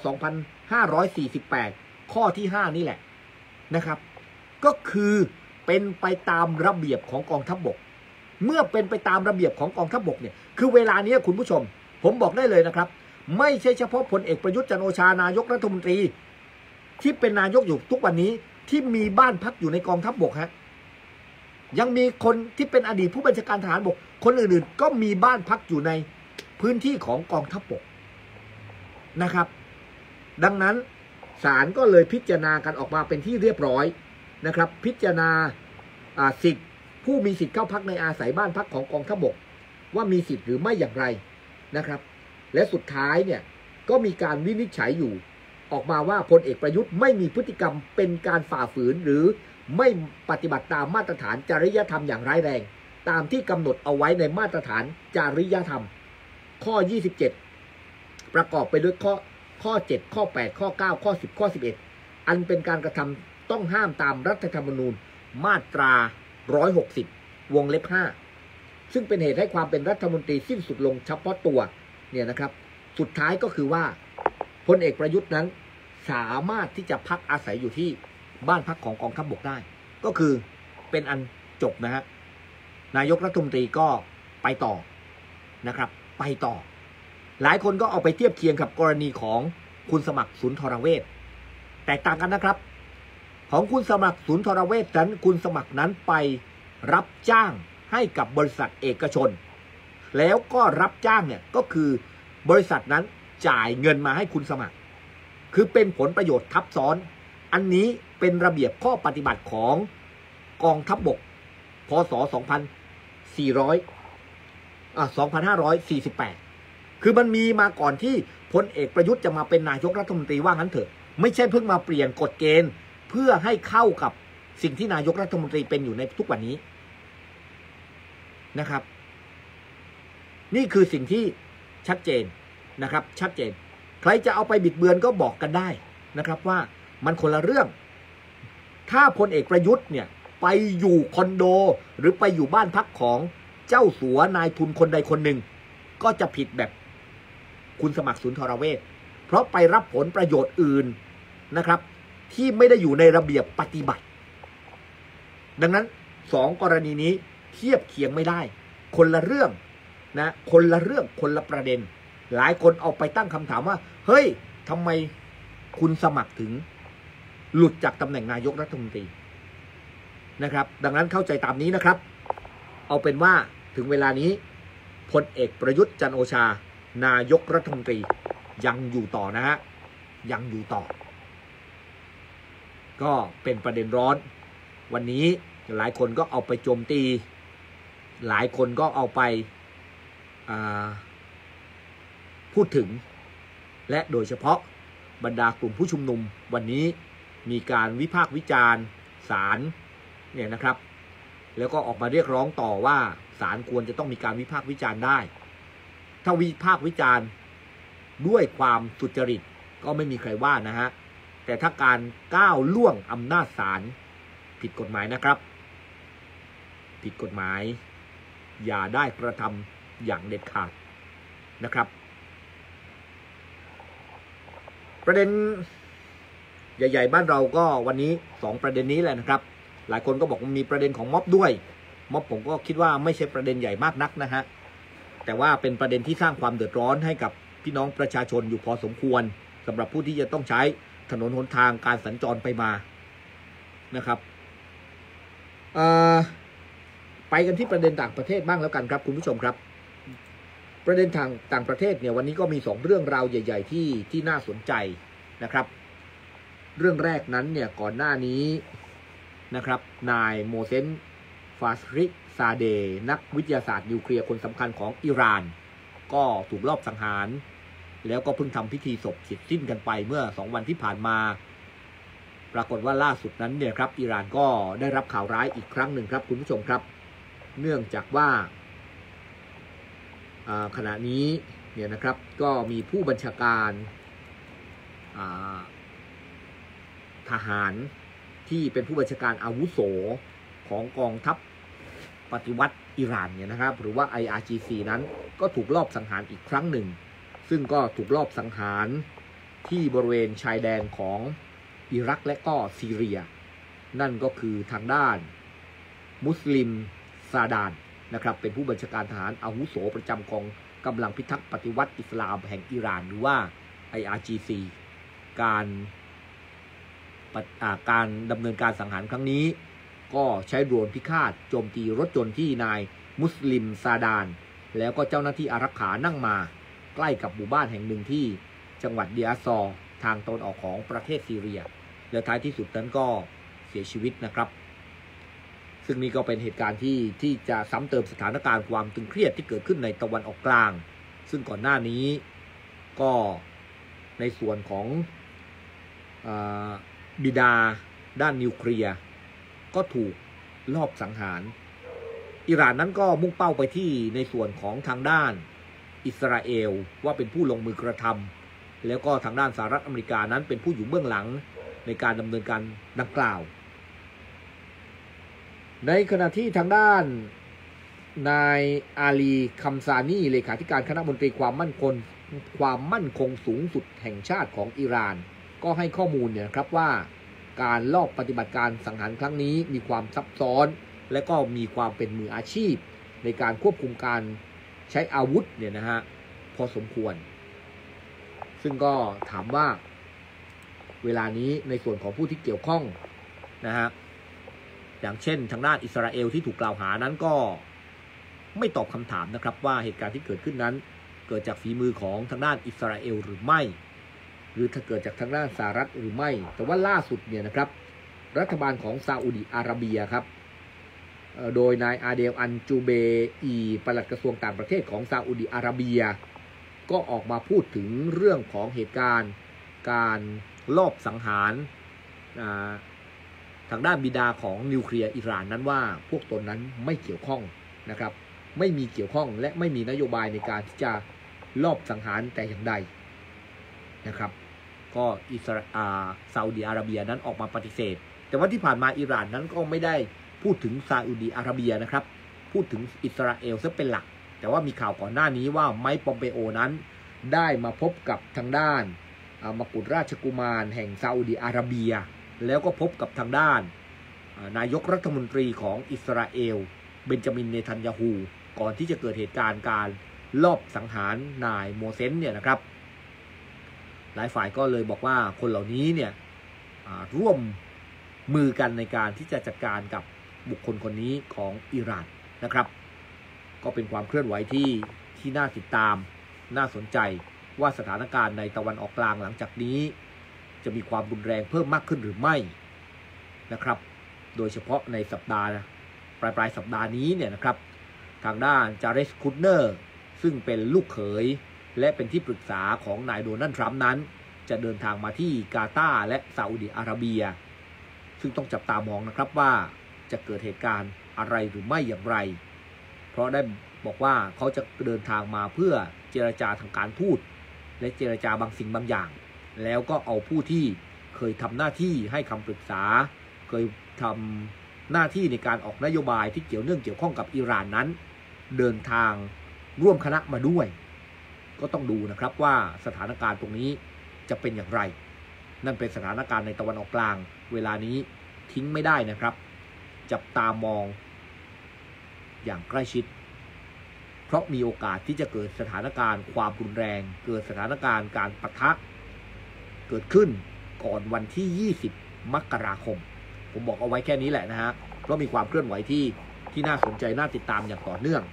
2548 ข้อที่ 5นี่แหละนะครับก็คือเป็นไปตามระเบียบของกองทัพบกเมื่อเป็นไปตามระเบียบของกองทัพบกเนี่ยคือเวลานี้คุณผู้ชมผมบอกได้เลยนะครับไม่ใช่เฉพาะพลเอกประยุทธ์จันทร์โอชานายกรัฐมนตรีที่เป็นนายกอยู่ทุกวันนี้ที่มีบ้านพักอยู่ในกองทัพบกฮะยังมีคนที่เป็นอดีตผู้บัญชาการทหารบกคนอื่นๆก็มีบ้านพักอยู่ในพื้นที่ของกองทัพบกนะครับดังนั้นศาลก็เลยพิจารณากันออกมาเป็นที่เรียบร้อยนะครับพิจารณาสิทธิผู้มีสิทธิ์เข้าพักในอาศัยบ้านพักของกองทัพบกว่ามีสิทธิ์หรือไม่อย่างไรนะครับและสุดท้ายเนี่ยก็มีการวินิจฉัยอยู่ออกมาว่าพลเอกประยุทธ์ไม่มีพฤติกรรมเป็นการฝ่าฝืนหรือไม่ปฏิบัติตามมาตรฐานจริยธรรมอย่างร้ายแรงตามที่กำหนดเอาไว้ในมาตรฐานจริยธรรมข้อ 27ประกอบไปด้วยข้อ 7 ข้อ 8 ข้อ 9 ข้อ 10 ข้อ 11อันเป็นการกระทำต้องห้ามตามรัฐธรรมนูญมาตรา160 วงเล็บ 5ซึ่งเป็นเหตุให้ความเป็นรัฐมนตรีสิ้นสุดลงเฉพาะตัวเนี่ยนะครับสุดท้ายก็คือว่าพลเอกประยุทธ์นั้นสามารถที่จะพักอาศัยอยู่ที่บ้านพักของกองทัพบกได้ก็คือเป็นอันจบนะฮะนายกรัฐมนตรีก็ไปต่อนะครับไปต่อหลายคนก็เอาไปเทียบเคียงกับกรณีของคุณสมัครสุนทรเวชแตกต่างกันนะครับของคุณสมัครสุนทรเวชนั้นคุณสมัครนั้นไปรับจ้างให้กับบริษัทเอกชนแล้วก็รับจ้างเนี่ยก็คือบริษัทนั้นจ่ายเงินมาให้คุณสมัครคือเป็นผลประโยชน์ทับซ้อนอันนี้เป็นระเบียบข้อปฏิบัติของกองทัพบกพ.ศ. 2548คือมันมีมาก่อนที่พลเอกประยุทธ์จะมาเป็นนายกรัฐมนตรีว่างั้นเถอะไม่ใช่เพิ่งมาเปลี่ยนกฎเกณฑ์เพื่อให้เข้ากับสิ่งที่นายกรัฐมนตรีเป็นอยู่ในทุกวันนี้นะครับนี่คือสิ่งที่ชัดเจนนะครับชัดเจนใครจะเอาไปบิดเบือนก็บอกกันได้นะครับว่ามันคนละเรื่องถ้าพลเอกประยุทธ์เนี่ยไปอยู่คอนโดหรือไปอยู่บ้านพักของเจ้าสัวนายทุนคนใดคนหนึ่งก็จะผิดแบบคุณสมัครสุนทรเวชเพราะไปรับผลประโยชน์อื่นนะครับที่ไม่ได้อยู่ในระเบียบปฏิบัติดังนั้นสองกรณีนี้เทียบเคียงไม่ได้คนละเรื่องนะคนละเรื่องคนละประเด็นหลายคนเอาไปตั้งคำถามว่าเฮ้ยทำไมคุณสมัครถึงหลุดจากตำแหน่งนายกรัฐมนตรีนะครับดังนั้นเข้าใจตามนี้นะครับเอาเป็นว่าถึงเวลานี้พลเอกประยุทธ์จันทร์โอชานายกรัฐมนตรียังอยู่ต่อนะฮะยังอยู่ต่อก็เป็นประเด็นร้อนวันนี้หลายคนก็เอาไปโจมตีหลายคนก็เอาไปพูดถึงและโดยเฉพาะบรรดากลุ่มผู้ชุมนุมวันนี้มีการวิพากษ์วิจารณ์ศาลเนี่ยนะครับแล้วก็ออกมาเรียกร้องต่อว่าศาลควรจะต้องมีการวิพากษ์วิจารณ์ได้ถ้าวิพากษ์วิจารณ์ด้วยความสุจริตก็ไม่มีใครว่านะฮะแต่ถ้าการก้าวล่วงอำนาจศาลผิดกฎหมายนะครับผิดกฎหมายอย่าได้กระทำอย่างเด็ดขาดนะครับประเด็นใหญ่ๆบ้านเราก็วันนี้2ประเด็นนี้แหละนะครับหลายคนก็บอกว่ามีประเด็นของม็อบด้วยม็อบผมก็คิดว่าไม่ใช่ประเด็นใหญ่มากนักนะฮะแต่ว่าเป็นประเด็นที่สร้างความเดือดร้อนให้กับพี่น้องประชาชนอยู่พอสมควรสำหรับผู้ที่จะต้องใช้ถนนหนทางการสัญจรไปมานะครับไปกันที่ประเด็นต่างประเทศบ้างแล้วกันครับคุณผู้ชมครับประเด็นทางต่างประเทศเนี่ยวันนี้ก็มี2เรื่องราวใหญ่ๆที่น่าสนใจนะครับเรื่องแรกนั้นเนี่ยก่อนหน้านี้นะครับนายโมเซนฟาสริซาเดนักวิทยาศาสตร์นิวเคลียร์คนสำคัญของอิหร่านก็ถูกลอบสังหารแล้วก็เพิ่งทำพิธีศพเสร็จสิ้นกันไปเมื่อ2วันที่ผ่านมาปรากฏว่าล่าสุดนั้นเนี่ยครับอิหร่านก็ได้รับข่าวร้ายอีกครั้งหนึ่งครับคุณผู้ชมครับเนื่องจากว่าขณะนี้เนี่ยนะครับก็มีผู้บัญชาการทหารที่เป็นผู้บัญชาการอาวุโสของกองทัพปฏิวัติอิหร่านเนี่ยนะครับหรือว่า IRGC นั้นก็ถูกลอบสังหารอีกครั้งหนึ่งซึ่งก็ถูกลอบสังหารที่บริเวณชายแดนของอิรักและก็ซีเรียนั่นก็คือทางด้านมุสลิมซาดานนะครับเป็นผู้บัญชาการทหารอาวุโสประจำกองกำลังพิทักษ์ปฏิวัติอิสลามแห่งอิหร่านหรือว่า IRGC การดำเนินการสังหารครั้งนี้ก็ใช้โดรนพิฆาตโจมตีรถยนต์ที่นายมุสลิมซาดานแล้วก็เจ้าหน้าที่อารักขานั่งมาใกล้กับหมู่บ้านแห่งหนึ่งที่จังหวัดเดียซอร์ทางตะวันออกของประเทศซีเรียและท้ายที่สุดนั้นก็เสียชีวิตนะครับซึ่งนี่ก็เป็นเหตุการณ์ที่จะซ้ำเติมสถานการณ์ความตึงเครียดที่เกิดขึ้นในตะวันออกกลางซึ่งก่อนหน้านี้ก็ในส่วนของบิดาด้านนิวเคลียร์ก็ถูกลอบสังหารอิหร่านนั้นก็มุ่งเป้าไปที่ในส่วนของทางด้านอิสราเอลว่าเป็นผู้ลงมือกระทำแล้วก็ทางด้านสหรัฐอเมริกานั้นเป็นผู้อยู่เบื้องหลังในการดำเนินการดังกล่าวในขณะที่ทางด้านนายอาลีคัมซานีเลขาธิการคณะมนตรีความมั่นคงสูงสุดแห่งชาติของอิหร่านก็ให้ข้อมูลเนี่ยครับว่าการลอบปฏิบัติการสังหารครั้งนี้มีความซับซ้อนและก็มีความเป็นมืออาชีพในการควบคุมการใช้อาวุธเนี่ยนะฮะพอสมควรซึ่งก็ถามว่าเวลานี้ในส่วนของผู้ที่เกี่ยวข้องนะฮะอย่างเช่นทางด้านอิสราเอลที่ถูกกล่าวหานั้นก็ไม่ตอบคำถามนะครับว่าเหตุการณ์ที่เกิดขึ้นนั้นเกิดจากฝีมือของทางด้านอิสราเอลหรือไม่หรือถ้าเกิดจากทางด้านสหรัฐหรือไม่แต่ว่าล่าสุดเนี่ยนะครับรัฐบาลของซาอุดิอาระเบียครับโดยนายอาเดลอันจูเบอีปลัดกระทรวงต่างประเทศของซาอุดิอาระเบียก็ออกมาพูดถึงเรื่องของเหตุการณ์การลอบสังหารทางด้านบิดาของนิวเคลียร์อิหร่านนั้นว่าพวกตนนั้นไม่เกี่ยวข้องนะครับไม่มีเกี่ยวข้องและไม่มีนโยบายในการที่จะลอบสังหารแต่อย่างใดนะครับก็ซาอุดิอาระเบียนั้นออกมาปฏิเสธแต่ว่าที่ผ่านมาอิหร่านนั้นก็ไม่ได้พูดถึงซาอุดิอาระเบียนะครับพูดถึงอิสราเอลซะเป็นหลักแต่ว่ามีข่าวก่อนหน้านี้ว่าไมค์ ปอมเปโอนั้นได้มาพบกับทางด้านมกุฎราชกุมารแห่งซาอุดิอาระเบียแล้วก็พบกับทางด้านนายกรัฐมนตรีของอิสราเอลเบนจามินเนทันยาฮูก่อนที่จะเกิดเหตุการณ์การลอบสังหารนายโมเซนเนี่ยนะครับหลายฝ่ายก็เลยบอกว่าคนเหล่านี้เนี่ยร่วมมือกันในการที่จะจัดการกับบุคคลคนนี้ของอิหร่านนะครับก็เป็นความเคลื่อนไหวที่น่าติดตามน่าสนใจว่าสถานการณ์ในตะวันออกกลางหลังจากนี้จะมีความรุนแรงเพิ่มมากขึ้นหรือไม่นะครับโดยเฉพาะในสัปดาห์ปลายสัปดาห์นี้เนี่ยนะครับทางด้านจาเรส คูชเนอร์ซึ่งเป็นลูกเขยและเป็นที่ปรึกษาของนายโดนัลด์ทรัมป์นั้นจะเดินทางมาที่กาตาร์และซาอุดิอาระเบียซึ่งต้องจับตามองนะครับว่าจะเกิดเหตุการณ์อะไรหรือไม่อย่างไรเพราะได้บอกว่าเขาจะเดินทางมาเพื่อเจรจาทางการทูตและเจรจาบางสิ่งบางอย่างแล้วก็เอาผู้ที่เคยทำหน้าที่ให้คำปรึกษาเคยทำหน้าที่ในการออกนโยบายที่เกี่ยวข้องกับอิหร่านนั้นเดินทางร่วมคณะมาด้วยก็ต้องดูนะครับว่าสถานการณ์ตรงนี้จะเป็นอย่างไรนั่นเป็นสถานการณ์ในตะวันออกกลางเวลานี้ทิ้งไม่ได้นะครับจับตามองอย่างใกล้ชิดเพราะมีโอกาสที่จะเกิดสถานการณ์ความรุนแรงเกิดสถานการณ์การปะทะเกิดขึ้นก่อนวันที่20 มกราคมผมบอกเอาไว้แค่นี้แหละนะฮะเพราะมีความเคลื่อนไหวที่น่าสนใจน่าติดตามอย่างต่อเนื่อง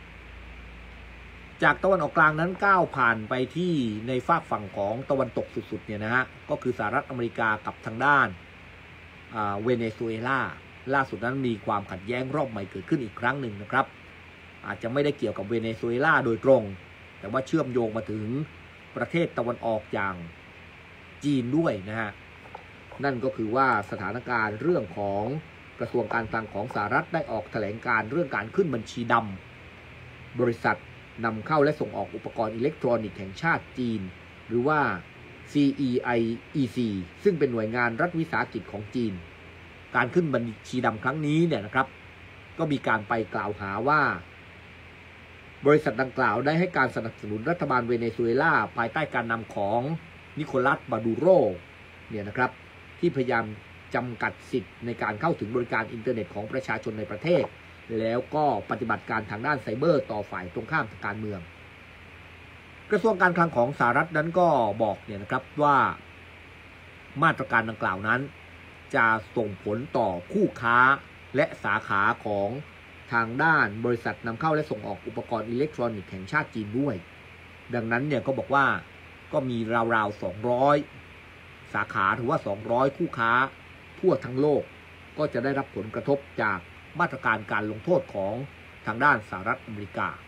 จากตะวันออกกลางนั้นก้าวผ่านไปที่ในฝากฝั่งของตะวันตกสุดๆเนี่ยนะฮะก็คือสหรัฐอเมริกากับทางด้านเวเนซุเอลาล่าสุดนั้นมีความขัดแย้งรอบใหม่เกิดขึ้นอีกครั้งหนึ่งนะครับอาจจะไม่ได้เกี่ยวกับเวเนซุเอลาโดยตรงแต่ว่าเชื่อมโยงมาถึงประเทศตะวันออกอย่างจีนด้วยนะฮะนั่นก็คือว่าสถานการณ์เรื่องของกระทรวงการคลังของสหรัฐได้ออกแถลงการเรื่องการขึ้นบัญชีดำบริษัทนำเข้าและส่งออกอุปกรณ์อิเล็กทรอนิกส์แห่งชาติจีนหรือว่า CEIEC ซึ่งเป็นหน่วยงานรัฐวิสาหกิจของจีนการขึ้นบัญชีดำครั้งนี้เนี่ยนะครับก็มีการไปกล่าวหาว่าบริษัทดังกล่าวได้ให้การสนับสนุนรัฐบาลเวเนซุเอลาภายใต้การนำของนิโคลัส มาดูโรเนี่ยนะครับที่พยายามจำกัดสิทธิ์ในการเข้าถึงบริการอินเทอร์เน็ตของประชาชนในประเทศแล้วก็ปฏิบัติการทางด้านไซเบอร์ต่อฝ่ายตรงข้ามทางการเมืองกระทรวงการคลังของสหรัฐนั้นก็บอกเนี่ยนะครับว่ามาตรการดังกล่าวนั้นจะส่งผลต่อคู่ค้าและสาขาของทางด้านบริษัทนำเข้าและส่งออกอุปกรณ์อิเล็กทรอนิกส์แห่งชาติจีนด้วยดังนั้นเนี่ยก็บอกว่าก็มีราวๆ200สาขาหรือว่า200คู่ค้าทั่วทั้งโลกก็จะได้รับผลกระทบจากมาตรการการลงโทษของทางด้านสหรัฐอเมริกา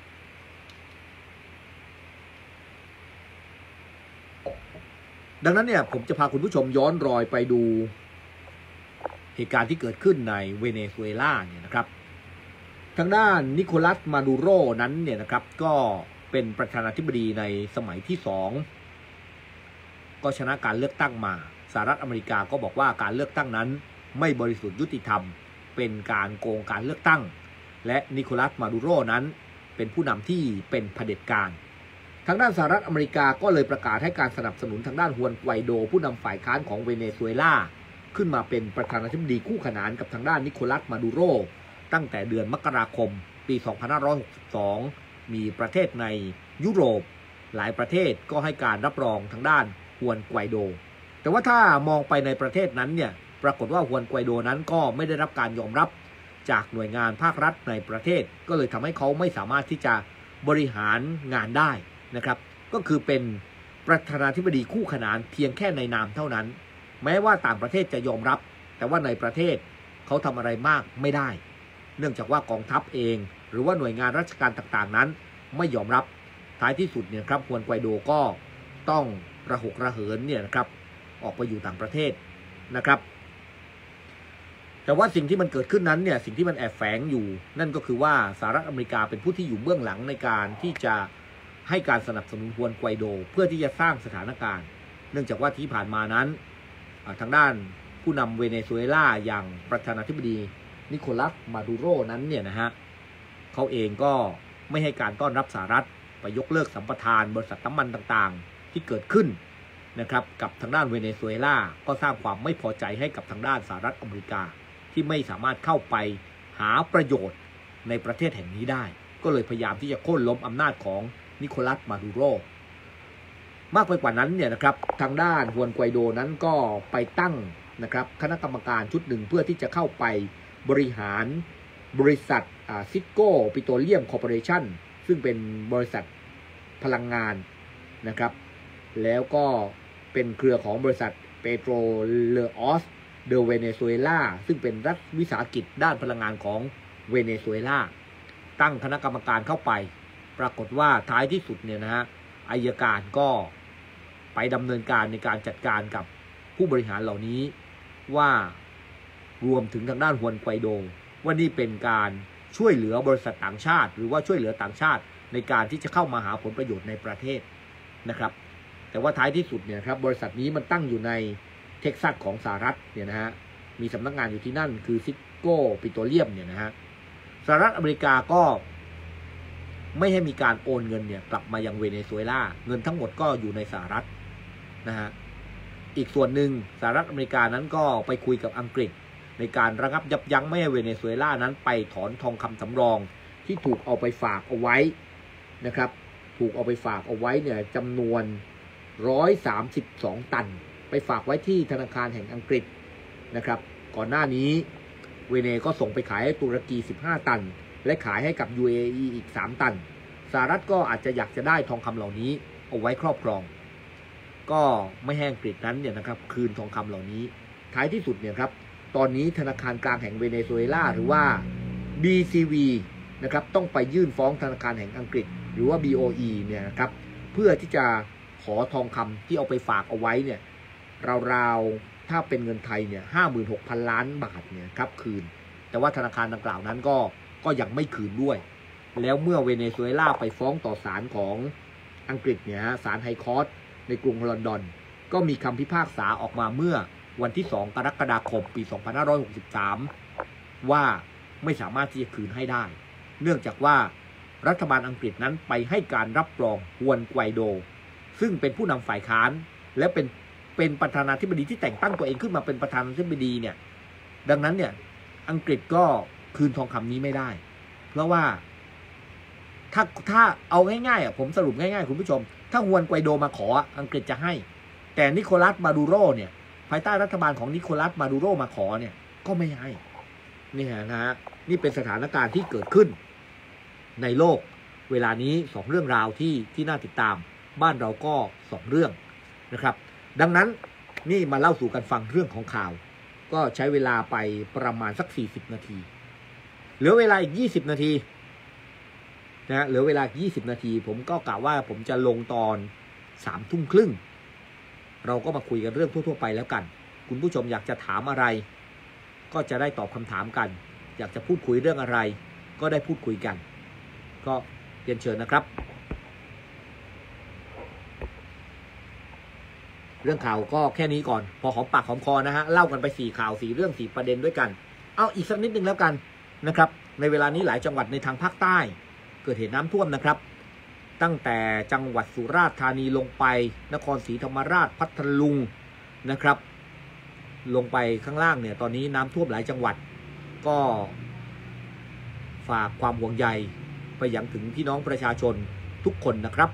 ดังนั้นเนี่ยผมจะพาคุณผู้ชมย้อนรอยไปดูเหตุการณ์ที่เกิดขึ้นในเวเนซุเอลาเนี่ยนะครับทางด้านนิโคลัส มาดูโรนั้นเนี่ยนะครับก็เป็นประธานาธิบดีในสมัยที่2ก็ชนะการเลือกตั้งมาสหรัฐอเมริกาก็บอกว่าการเลือกตั้งนั้นไม่บริสุทธิ์ยุติธรรมเป็นการโกงการเลือกตั้งและนิโคลัส มาดูโรนั้นเป็นผู้นำที่เป็นเผด็จการทางด้านสหรัฐอเมริกาก็เลยประกาศให้การสนับสนุนทางด้านฮวนไกวโดผู้นำฝ่ายค้านของเวเนซุเอลาขึ้นมาเป็นประธานาธิบดีคู่ขนานกับทางด้านนิโคลัส มาดูโรตั้งแต่เดือนมกราคมปี 2562 มีประเทศในยุโรปหลายประเทศก็ให้การรับรองทางด้านฮวนไกวโดแต่ว่าถ้ามองไปในประเทศนั้นเนี่ยปรากฏว่าฮวนไกวโดนั้นก็ไม่ได้รับการยอมรับจากหน่วยงานภาครัฐในประเทศก็เลยทำให้เขาไม่สามารถที่จะบริหารงานได้นะครับก็คือเป็นประธานาธิบดีคู่ขนานเพียงแค่ในนามเท่านั้นแม้ว่าต่างประเทศจะยอมรับแต่ว่าในประเทศเขาทำอะไรมากไม่ได้เนื่องจากว่ากองทัพเองหรือว่าหน่วยงานราชการต่างๆนั้นไม่ยอมรับท้ายที่สุดเนี่ยครับฮวนไกวโดก็ต้องระหกระเหินเนี่ยนะครับออกไปอยู่ต่างประเทศนะครับแต่ว่าสิ่งที่มันเกิดขึ้นนั้นเนี่ยสิ่งที่มันแอบแฝงอยู่นั่นก็คือว่าสหรัฐอเมริกาเป็นผู้ที่อยู่เบื้องหลังในการที่จะให้การสนับสนุนฮวนไกวโดเพื่อที่จะสร้างสถานการณ์เนื่องจากว่าที่ผ่านมานั้นทางด้านผู้นำเวเนซุเอลาอย่างประธานาธิบดีนิโคลัส มาดูโรนั้นเนี่ยนะฮะเขาเองก็ไม่ให้การต้อนรับสหรัฐไปยกเลิกสัมปทานบริษัทน้ำมันต่างๆที่เกิดขึ้นนะครับกับทางด้านเวเนซุเอลาก็สร้างความไม่พอใจให้กับทางด้านสหรัฐอเมริกาที่ไม่สามารถเข้าไปหาประโยชน์ในประเทศแห่งนี้ได้ก็เลยพยายามที่จะโค่นล้มอำนาจของนิโคลัส มาดูโรมากไปกว่านั้นเนี่ยนะครับทางด้านฮวนไกวโดนั้นก็ไปตั้งนะครับคณะกรรมการชุดหนึ่งเพื่อที่จะเข้าไปบริหารบริษัทซิโก้ปิโตรเลียมคอร์ปอเรชั่นซึ่งเป็นบริษัทพลังงานนะครับแล้วก็เป็นเครือของบริษัทเปโตรเลออสเดเวเนซุเอลาซึ่งเป็นรัฐวิสาหกิจด้านพลังงานของเวเนซุเอลาตั้งคณะกรรมการเข้าไปปรากฏว่าท้ายที่สุดเนี่ยนะฮะอัยการก็ไปดำเนินการในการจัดการกับผู้บริหารเหล่านี้ว่ารวมถึงทางด้านฮวนไกวโดว่านี่เป็นการช่วยเหลือบริษัทต่างชาติหรือว่าช่วยเหลือต่างชาติในการที่จะเข้ามาหาผลประโยชน์ในประเทศนะครับแต่ว่าท้ายที่สุดเนี่ยครับบริษัทนี้มันตั้งอยู่ในเท็กซัสของสหรัฐเนี่ยนะฮะมีสำนักงานอยู่ที่นั่นคือซิโก้ปิโตรเลียมเนี่ยนะฮะสหรัฐอเมริกาก็ไม่ให้มีการโอนเงินเนี่ยกลับมายังเวเนซุเอลาเงินทั้งหมดก็อยู่ในสหรัฐนะฮะอีกส่วนหนึ่งสหรัฐอเมริกานั้นก็ไปคุยกับอังกฤษในการระงับยับยั้งไม่ให้เวเนซุเอลานั้นไปถอนทองคำสำรองที่ถูกเอาไปฝากเอาไว้นะครับถูกเอาไปฝากเอาไว้เนี่ยจำนวน132 ตันไปฝากไว้ที่ธนาคารแห่งอังกฤษนะครับก่อนหน้านี้เวเนก็ส่งไปขายให้ตุรกี15 ตันและขายให้กับ UAE อีก3 ตันสหรัฐก็อาจจะอยากจะได้ทองคำเหล่านี้เอาไว้ครอบครองก็ไม่ให้อังกฤษนั้นเนี่ยนะครับคืนทองคำเหล่านี้ท้ายที่สุดเนี่ยครับตอนนี้ธนาคารกลางแห่งเวเนซุเอลาหรือว่า BCV นะครับต้องไปยื่นฟ้องธนาคารแห่งอังกฤษหรือว่า BOE เนี่ยนะครับเพื่อที่จะขอทองคำที่เอาไปฝากเอาไว้เนี่ยราวๆถ้าเป็นเงินไทยเนี่ย 56,000 ล้านบาทเนี่ยครับคืนแต่ว่าธนาคารดังกล่าวนั้นก็ยังไม่คืนด้วยแล้วเมื่อเวเนซุเอลาไปฟ้องต่อศาลของอังกฤษเนี่ยศาลไฮคอร์ทในกรุงลอนดอนก็มีคำพิพากษาออกมาเมื่อวันที่2 กรกฎาคมปี 2563ว่าไม่สามารถที่จะคืนให้ได้เนื่องจากว่ารัฐบาลอังกฤษนั้นไปให้การรับรองฮวนไกวโดซึ่งเป็นผู้นำฝ่ายค้านและเป็นประธานาธิบดีที่แต่งตั้งตัวเองขึ้นมาเป็นประธานาธิบดีเนี่ยดังนั้นเนี่ยอังกฤษก็คืนทองคำนี้ไม่ได้เพราะว่าถ้าเอาง่ายๆผมสรุปง่ายๆคุณผู้ชมถ้าฮวนไกวโดมาขออังกฤษจะให้แต่นิโคลัสมาดูโรเนี่ยภายใต้รัฐบาลของนิโคลัสมาดูโรมาขอเนี่ยก็ไม่ให้นี่นะฮะนี่เป็นสถานการณ์ที่เกิดขึ้นในโลกเวลานี้2 เรื่องราวที่น่าติดตามบ้านเราก็2 เรื่องนะครับดังนั้นนี่มาเล่าสู่กันฟังเรื่องของข่าวก็ใช้เวลาไปประมาณสัก40 นาทีเหลือเวลาอีก20 นาทีนะเหลือเวลา20 นาทีผมก็กะว่าผมจะลงตอน3 ทุ่มครึ่งเราก็มาคุยกันเรื่องทั่วๆไปแล้วกันคุณผู้ชมอยากจะถามอะไรก็จะได้ตอบคำถามกันอยากจะพูดคุยเรื่องอะไรก็ได้พูดคุยกันก็เรียนเชิญนะครับเรื่องข่าวก็แค่นี้ก่อนพอหอมปากหอมคอนะฮะเล่ากันไป4 ข่าว4 เรื่อง4 ประเด็นด้วยกันเอาอีกสักนิดนึงแล้วกันนะครับในเวลานี้หลายจังหวัดในทางภาคใต้เกิดเหตุน้ำท่วมนะครับตั้งแต่จังหวัดสุราษฎร์ธานีลงไปนครศรีธรรมราชพัทลุงนะครับลงไปข้างล่างเนี่ยตอนนี้น้ำท่วมหลายจังหวัดก็ฝากความห่วงใยไปยังถึงพี่น้องประชาชนทุกคนนะครับ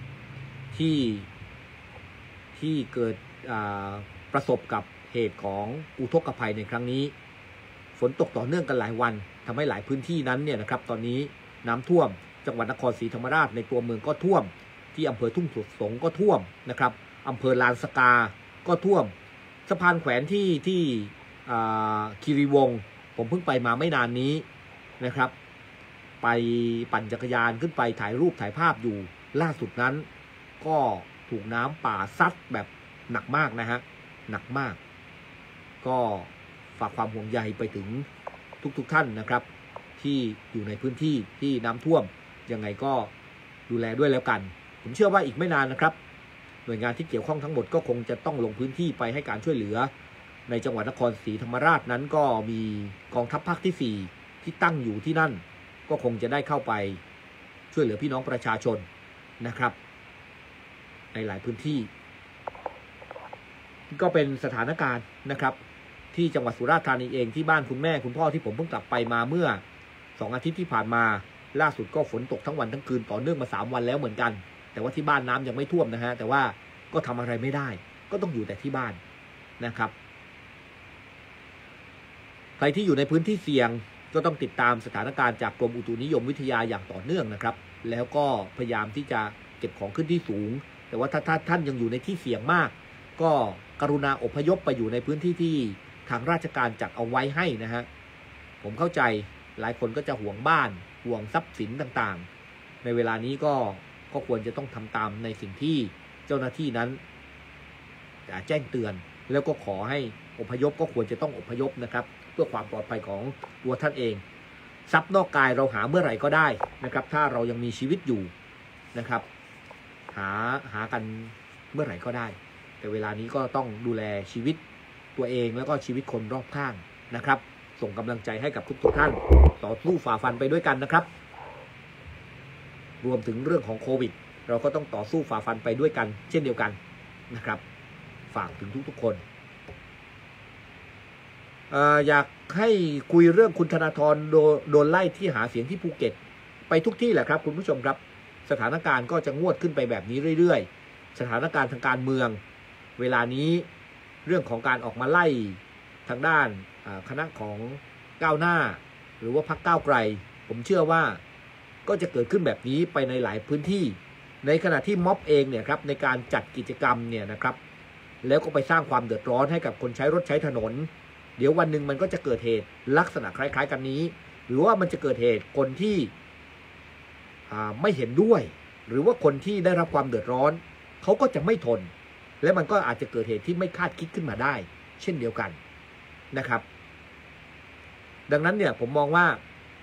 ที่เกิดประสบกับเหตุของอุทกภัยในครั้งนี้ฝนตกต่อเนื่องกันหลายวันทำให้หลายพื้นที่นั้นเนี่ยนะครับตอนนี้น้ำท่วมจังหวัดนครศรีธรรมราชในตัวเมืองก็ท่วมที่อำเภอทุ่งสงก็ท่วมนะครับอำเภอลานสกาก็ท่วมสะพานแขวนที่คีรีวงศ์ผมเพิ่งไปมาไม่นานนี้นะครับไปปั่นจักรยานขึ้นไปถ่ายรูปถ่ายภาพอยู่ล่าสุดนั้นก็ถูกน้ำป่าซัดแบบหนักมากนะฮะหนักมากก็ฝากความห่วงใยไปถึงทุกท่านนะครับที่อยู่ในพื้นที่ที่น้ำท่วมยังไงก็ดูแลด้วยแล้วกันผมเชื่อว่าอีกไม่นานนะครับหน่วยงานที่เกี่ยวข้องทั้งหมดก็คงจะต้องลงพื้นที่ไปให้การช่วยเหลือในจังหวัดนครศรีธรรมราชนั้นก็มีกองทัพภาคที่4ที่ตั้งอยู่ที่นั่นก็คงจะได้เข้าไปช่วยเหลือพี่น้องประชาชนนะครับในหลายพื้นที่ก็เป็นสถานการณ์นะครับที่จังหวัดสุราษฎร์ธานีเองที่บ้านคุณแม่คุณพ่อที่ผมเพิ่งกลับไปมาเมื่อ2 อาทิตย์ที่ผ่านมาล่าสุดก็ฝนตกทั้งวันทั้งคืนต่อเนื่องมา3 วันแล้วเหมือนกันแต่ว่าที่บ้านน้ำยังไม่ท่วมนะฮะแต่ว่าก็ทำอะไรไม่ได้ก็ต้องอยู่แต่ที่บ้านนะครับใครที่อยู่ในพื้นที่เสี่ยงก็ต้องติดตามสถานการณ์จากกรมอุตุนิยมวิทยาอย่างต่อเนื่องนะครับแล้วก็พยายามที่จะเก็บของขึ้นที่สูงแต่ว่าถ้าท่านยังอยู่ในที่เสี่ยงมากก็กรุณาอพยพไปอยู่ในพื้นที่ที่ทางราชการจัดเอาไว้ให้นะฮะผมเข้าใจหลายคนก็จะห่วงบ้านห่วงทรัพย์สินต่างๆในเวลานี้ก็ควรจะต้องทำตามในสิ่งที่เจ้าหน้าที่นั้นแจ้งเตือนแล้วก็ขอให้อพยพก็ควรจะต้องอพยพนะครับเพื่อความปลอดภัยของตัวท่านเองทรัพย์นอกกายเราหาเมื่อไหร่ก็ได้นะครับถ้าเรายังมีชีวิตอยู่นะครับหากันเมื่อไหร่ก็ได้แต่เวลานี้ก็ต้องดูแลชีวิตตัวเองแล้วก็ชีวิตคนรอบข้างนะครับส่งกำลังใจให้กับทุกท่านต่อสู้ฝ่าฟันไปด้วยกันนะครับรวมถึงเรื่องของโควิดเราก็ต้องต่อสู้ฝ่าฟันไปด้วยกันเช่นเดียวกันนะครับฝากถึงทุกคนอยากให้คุยเรื่องคุณธนาธรโดนไล่ที่หาเสียงที่ภูเก็ตไปทุกที่แหละครับคุณผู้ชมครับสถานการณ์ก็จะงวดขึ้นไปแบบนี้เรื่อยๆสถานการณ์ทางการเมืองเวลานี้เรื่องของการออกมาไล่ทางด้านคณะของก้าวหน้าหรือว่าพรรคก้าวไกลผมเชื่อว่าก็จะเกิดขึ้นแบบนี้ไปในหลายพื้นที่ในขณะที่ม็อบเองเนี่ยครับในการจัดกิจกรรมเนี่ยนะครับแล้วก็ไปสร้างความเดือดร้อนให้กับคนใช้รถใช้ถนนเดี๋ยววันหนึ่งมันก็จะเกิดเหตุลักษณะคล้ายๆกันนี้หรือว่ามันจะเกิดเหตุคนที่ไม่เห็นด้วยหรือว่าคนที่ได้รับความเดือดร้อนเขาก็จะไม่ทนและมันก็อาจจะเกิดเหตุที่ไม่คาดคิดขึ้นมาได้เช่นเดียวกันนะครับดังนั้นเนี่ยผมมองว่า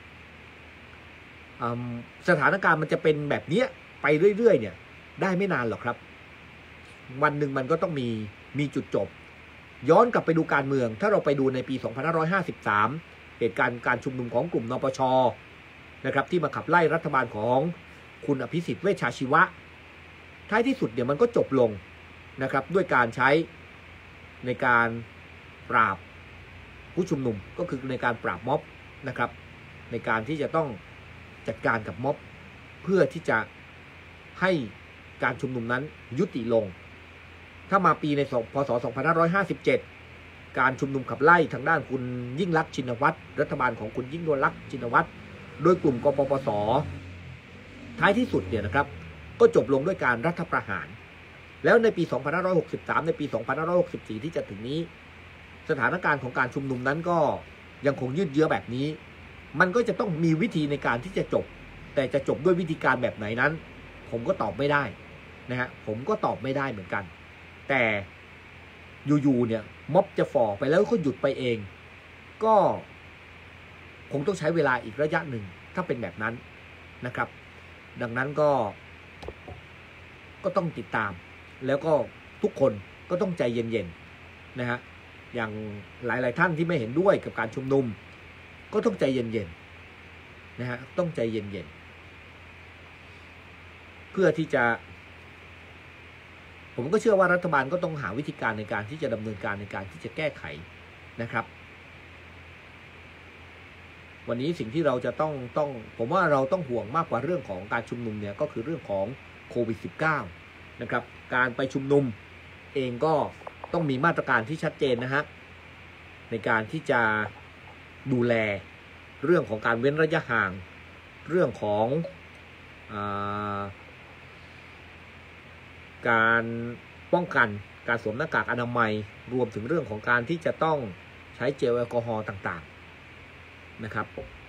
สถานการณ์มันจะเป็นแบบนี้ไปเรื่อยๆเนี่ยได้ไม่นานหรอกครับวันหนึ่งมันก็ต้องมีจุดจบย้อนกลับไปดูการเมืองถ้าเราไปดูในปี 2553 เหตุการณ์การชุมนุมของกลุ่มนปช.นะครับที่มาขับไล่รัฐบาลของคุณอภิสิทธิ์เวชชาชีวะท้ายที่สุดเนี่ยมันก็จบลงนะครับด้วยการใช้ในการปราบผู้ชุมนุมก็คือในการปราบม็อบนะครับในการที่จะต้องจัดการกับม็อบเพื่อที่จะให้การชุมนุมนั้นยุติลงถ้ามาปีในพ.ศ. 2557 การชุมนุมขับไล่ทางด้านคุณยิ่งลักษณ์ชินวัตรรัฐบาลของคุณยิ่งลักษณ์ชินวัตรโดยกลุ่มกปปส.ท้ายที่สุดเนี่ยนะครับก็จบลงด้วยการรัฐประหารแล้วในปี 2563 ในปี 2564 ที่จะถึงนี้สถานการณ์ของการชุมนุมนั้นก็ยังคงยืดเยื้อแบบนี้มันก็จะต้องมีวิธีในการที่จะจบแต่จะจบด้วยวิธีการแบบไหนนั้นผมก็ตอบไม่ได้นะฮะผมก็ตอบไม่ได้เหมือนกันแต่อยู่ๆเนี่ยม็อบจะฝ่อไปแล้วก็หยุดไปเองก็คงต้องใช้เวลาอีกระยะหนึ่งถ้าเป็นแบบนั้นนะครับดังนั้นก็ต้องติดตามแล้วก็ทุกคนก็ต้องใจเย็นๆนะฮะอย่างหลายๆท่านที่ไม่เห็นด้วยกับการชุมนุมก็ต้องใจเย็นๆนะฮะต้องใจเย็นๆเพื่อที่จะผมก็เชื่อว่ารัฐบาลก็ต้องหาวิธีการในการที่จะดำเนินการในการที่จะแก้ไขนะครับวันนี้สิ่งที่เราจะต้องผมว่าเราต้องห่วงมากกว่าเรื่องของการชุมนุมเนี่ยก็คือเรื่องของโควิด -19 นะครับการไปชุมนุมเองก็ต้องมีมาตรการที่ชัดเจนนะฮะในการที่จะดูแลเรื่องของการเว้นระยะห่างเรื่องของการป้องกันการสวมหน้ากากอนามัยรวมถึงเรื่องของการที่จะต้องใช้เจลแอลกอฮอล์ต่างๆนะครับ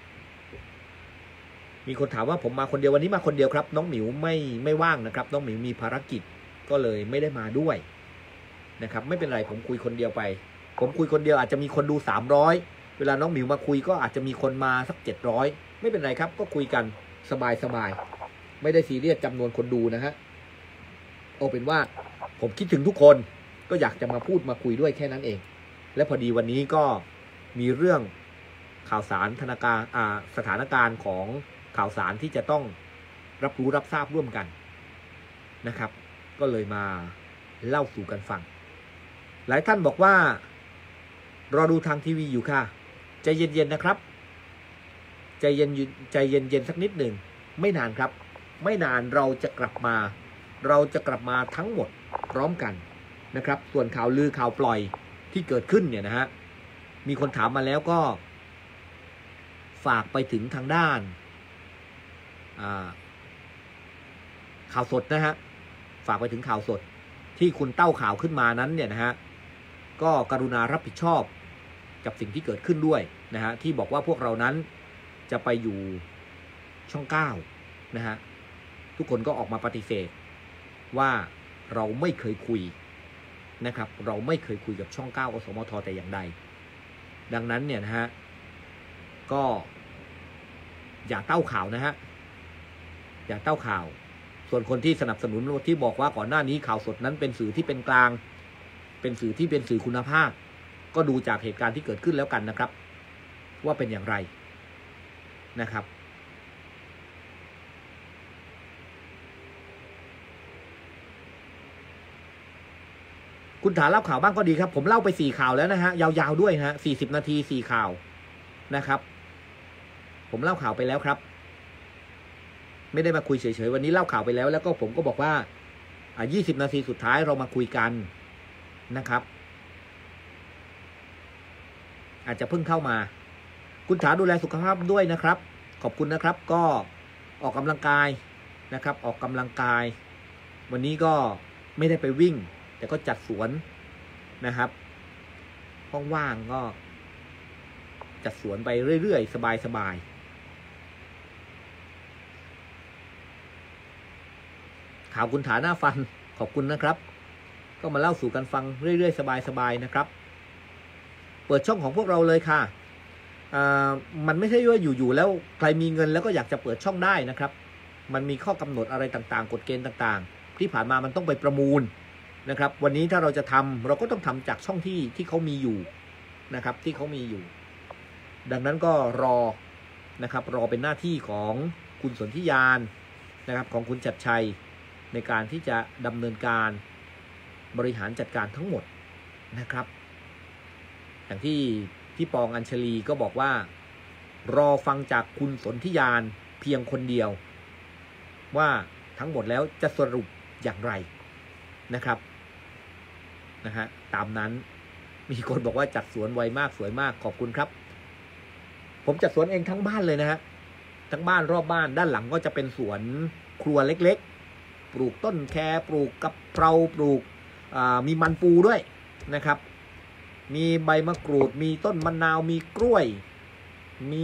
มีคนถามว่าผมมาคนเดียววันนี้มาคนเดียวครับน้องหมิวไม่ว่างนะครับน้องหมิวมีภารกิจก็เลยไม่ได้มาด้วยนะครับไม่เป็นไรผมคุยคนเดียวไปผมคุยคนเดียวอาจจะมีคนดู300เวลาน้องหมิวมาคุยก็อาจจะมีคนมาสัก700ไม่เป็นไรครับก็คุยกันสบายๆไม่ได้ซีเรียสจำนวนคนดูนะฮะเอาเป็นว่าผมคิดถึงทุกคนก็อยากจะมาพูดมาคุยด้วยแค่นั้นเองและพอดีวันนี้ก็มีเรื่องข่าวสารสถานการณ์ของข่าวสารที่จะต้องรับรู้รับทราบร่วมกันนะครับก็เลยมาเล่าสู่กันฟังหลายท่านบอกว่ารอดูทางทีวีอยู่ค่ะใจเย็นๆนะครับใจเย็นสักนิดหนึ่งไม่นานครับไม่นานเราจะกลับมาทั้งหมดพร้อมกันนะครับส่วนข่าวลือข่าวปล่อยที่เกิดขึ้นเนี่ยนะฮะมีคนถามมาแล้วก็ฝากไปถึงทางด้านข่าวสดนะฮะฝากไปถึงข่าวสดที่คุณเต้าข่าวขึ้นมานั้นเนี่ยนะฮะก็กรุณารับผิดชอบกับสิ่งที่เกิดขึ้นด้วยนะฮะที่บอกว่าพวกเรานั้นจะไปอยู่ช่อง9นะฮะทุกคนก็ออกมาปฏิเสธว่าเราไม่เคยคุยนะครับเราไม่เคยคุยกับช่อง9 อสมทแต่อย่างใดดังนั้นเนี่ยนะฮะก็อย่าเต้าข่าวนะฮะอย่าเต้าข่าวส่วนคนที่สนับสนุนที่บอกว่าก่อนหน้านี้ข่าวสดนั้นเป็นสื่อที่เป็นกลางเป็นสื่อที่เป็นสื่อคุณภาพก็ดูจากเหตุการณ์ที่เกิดขึ้นแล้วกันนะครับว่าเป็นอย่างไรนะครับคุณถาเล่าข่าวบ้างก็ดีครับผมเล่าไป4ข่าวแล้วนะฮะยาวๆด้วยฮะ40 นาที4ข่าวนะครับผมเล่าข่าวไปแล้วครับไม่ได้มาคุยเฉยๆวันนี้เล่าข่าวไปแล้วแล้วก็ผมก็บอกว่า20 นาทีสุดท้ายเรามาคุยกันนะครับอาจจะเพิ่งเข้ามาคุณถาดูแลสุขภาพด้วยนะครับขอบคุณนะครับก็ออกกำลังกายนะครับออกกำลังกายวันนี้ก็ไม่ได้ไปวิ่งแต่ก็จัดสวนนะครับว่างๆก็จัดสวนไปเรื่อยๆสบายๆข่าวคุณถาหน้าฟังขอบคุณนะครับก็มาเล่าสู่กันฟังเรื่อยๆสบายๆนะครับเปิดช่องของพวกเราเลยค่ะมันไม่ใช่ว่าอยู่ๆแล้วใครมีเงินแล้วก็อยากจะเปิดช่องได้นะครับมันมีข้อกำหนดอะไรต่างๆกฎเกณฑ์ต่างๆที่ผ่านมามันต้องไปประมูลนะครับวันนี้ถ้าเราจะทำเราก็ต้องทำจากช่องที่เขามีอยู่นะครับที่เขามีอยู่ดังนั้นก็รอนะครับรอเป็นหน้าที่ของคุณสนธิยานนะครับของคุณชัดชัยในการที่จะดำเนินการบริหารจัดการทั้งหมดนะครับอย่างที่พี่ปองอัญชลีก็บอกว่ารอฟังจากคุณสนธิยานเพียงคนเดียวว่าทั้งหมดแล้วจะสรุปอย่างไรนะครับตามนั้นมีคนบอกว่าจัดสวนไวมากสวยมากขอบคุณครับผมจัดสวนเองทั้งบ้านเลยนะฮะทั้งบ้านรอบบ้านด้านหลังก็จะเป็นสวนครัวเล็กๆปลูกต้นแคปลูกกะเพราปลูกมีมันปูด้วยนะครับมีใบมะกรูดมีต้นมะนาวมีกล้วยมี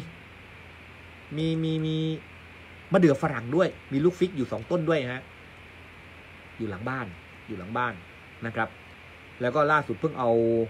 มะเดื่อฝรั่งด้วยมีลูกฟิกอยู่2 ต้นด้วยฮะอยู่หลังบ้านนะครับแล้วก็ล่าสุดเพิ่งเอา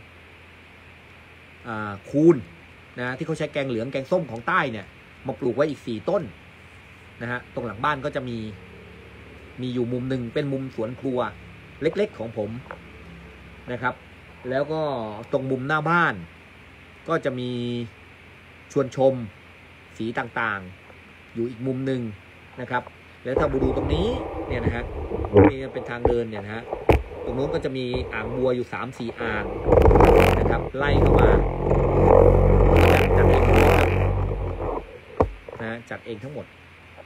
คูนนะที่เขาใช้แกงเหลืองแกงส้มของใต้เนี่ยมาปลูกไว้อีก4 ต้นนะฮะตรงหลังบ้านก็จะมีอยู่มุมหนึ่งเป็นมุมสวนครัวเล็กๆของผมนะครับแล้วก็ตรงมุมหน้าบ้านก็จะมีชวนชมสีต่างๆอยู่อีกมุมหนึ่งนะครับแล้วถ้าดูตรงนี้เนี่ยนะฮะนี่เป็นทางเดินเนี่ยนะฮะตรงนู้นก็จะมีอ่างบัวอยู่ 3-4 อ่างนะครับไล่เข้ามาจัดเองทั้งหมดนะจัดเองทั้งหมด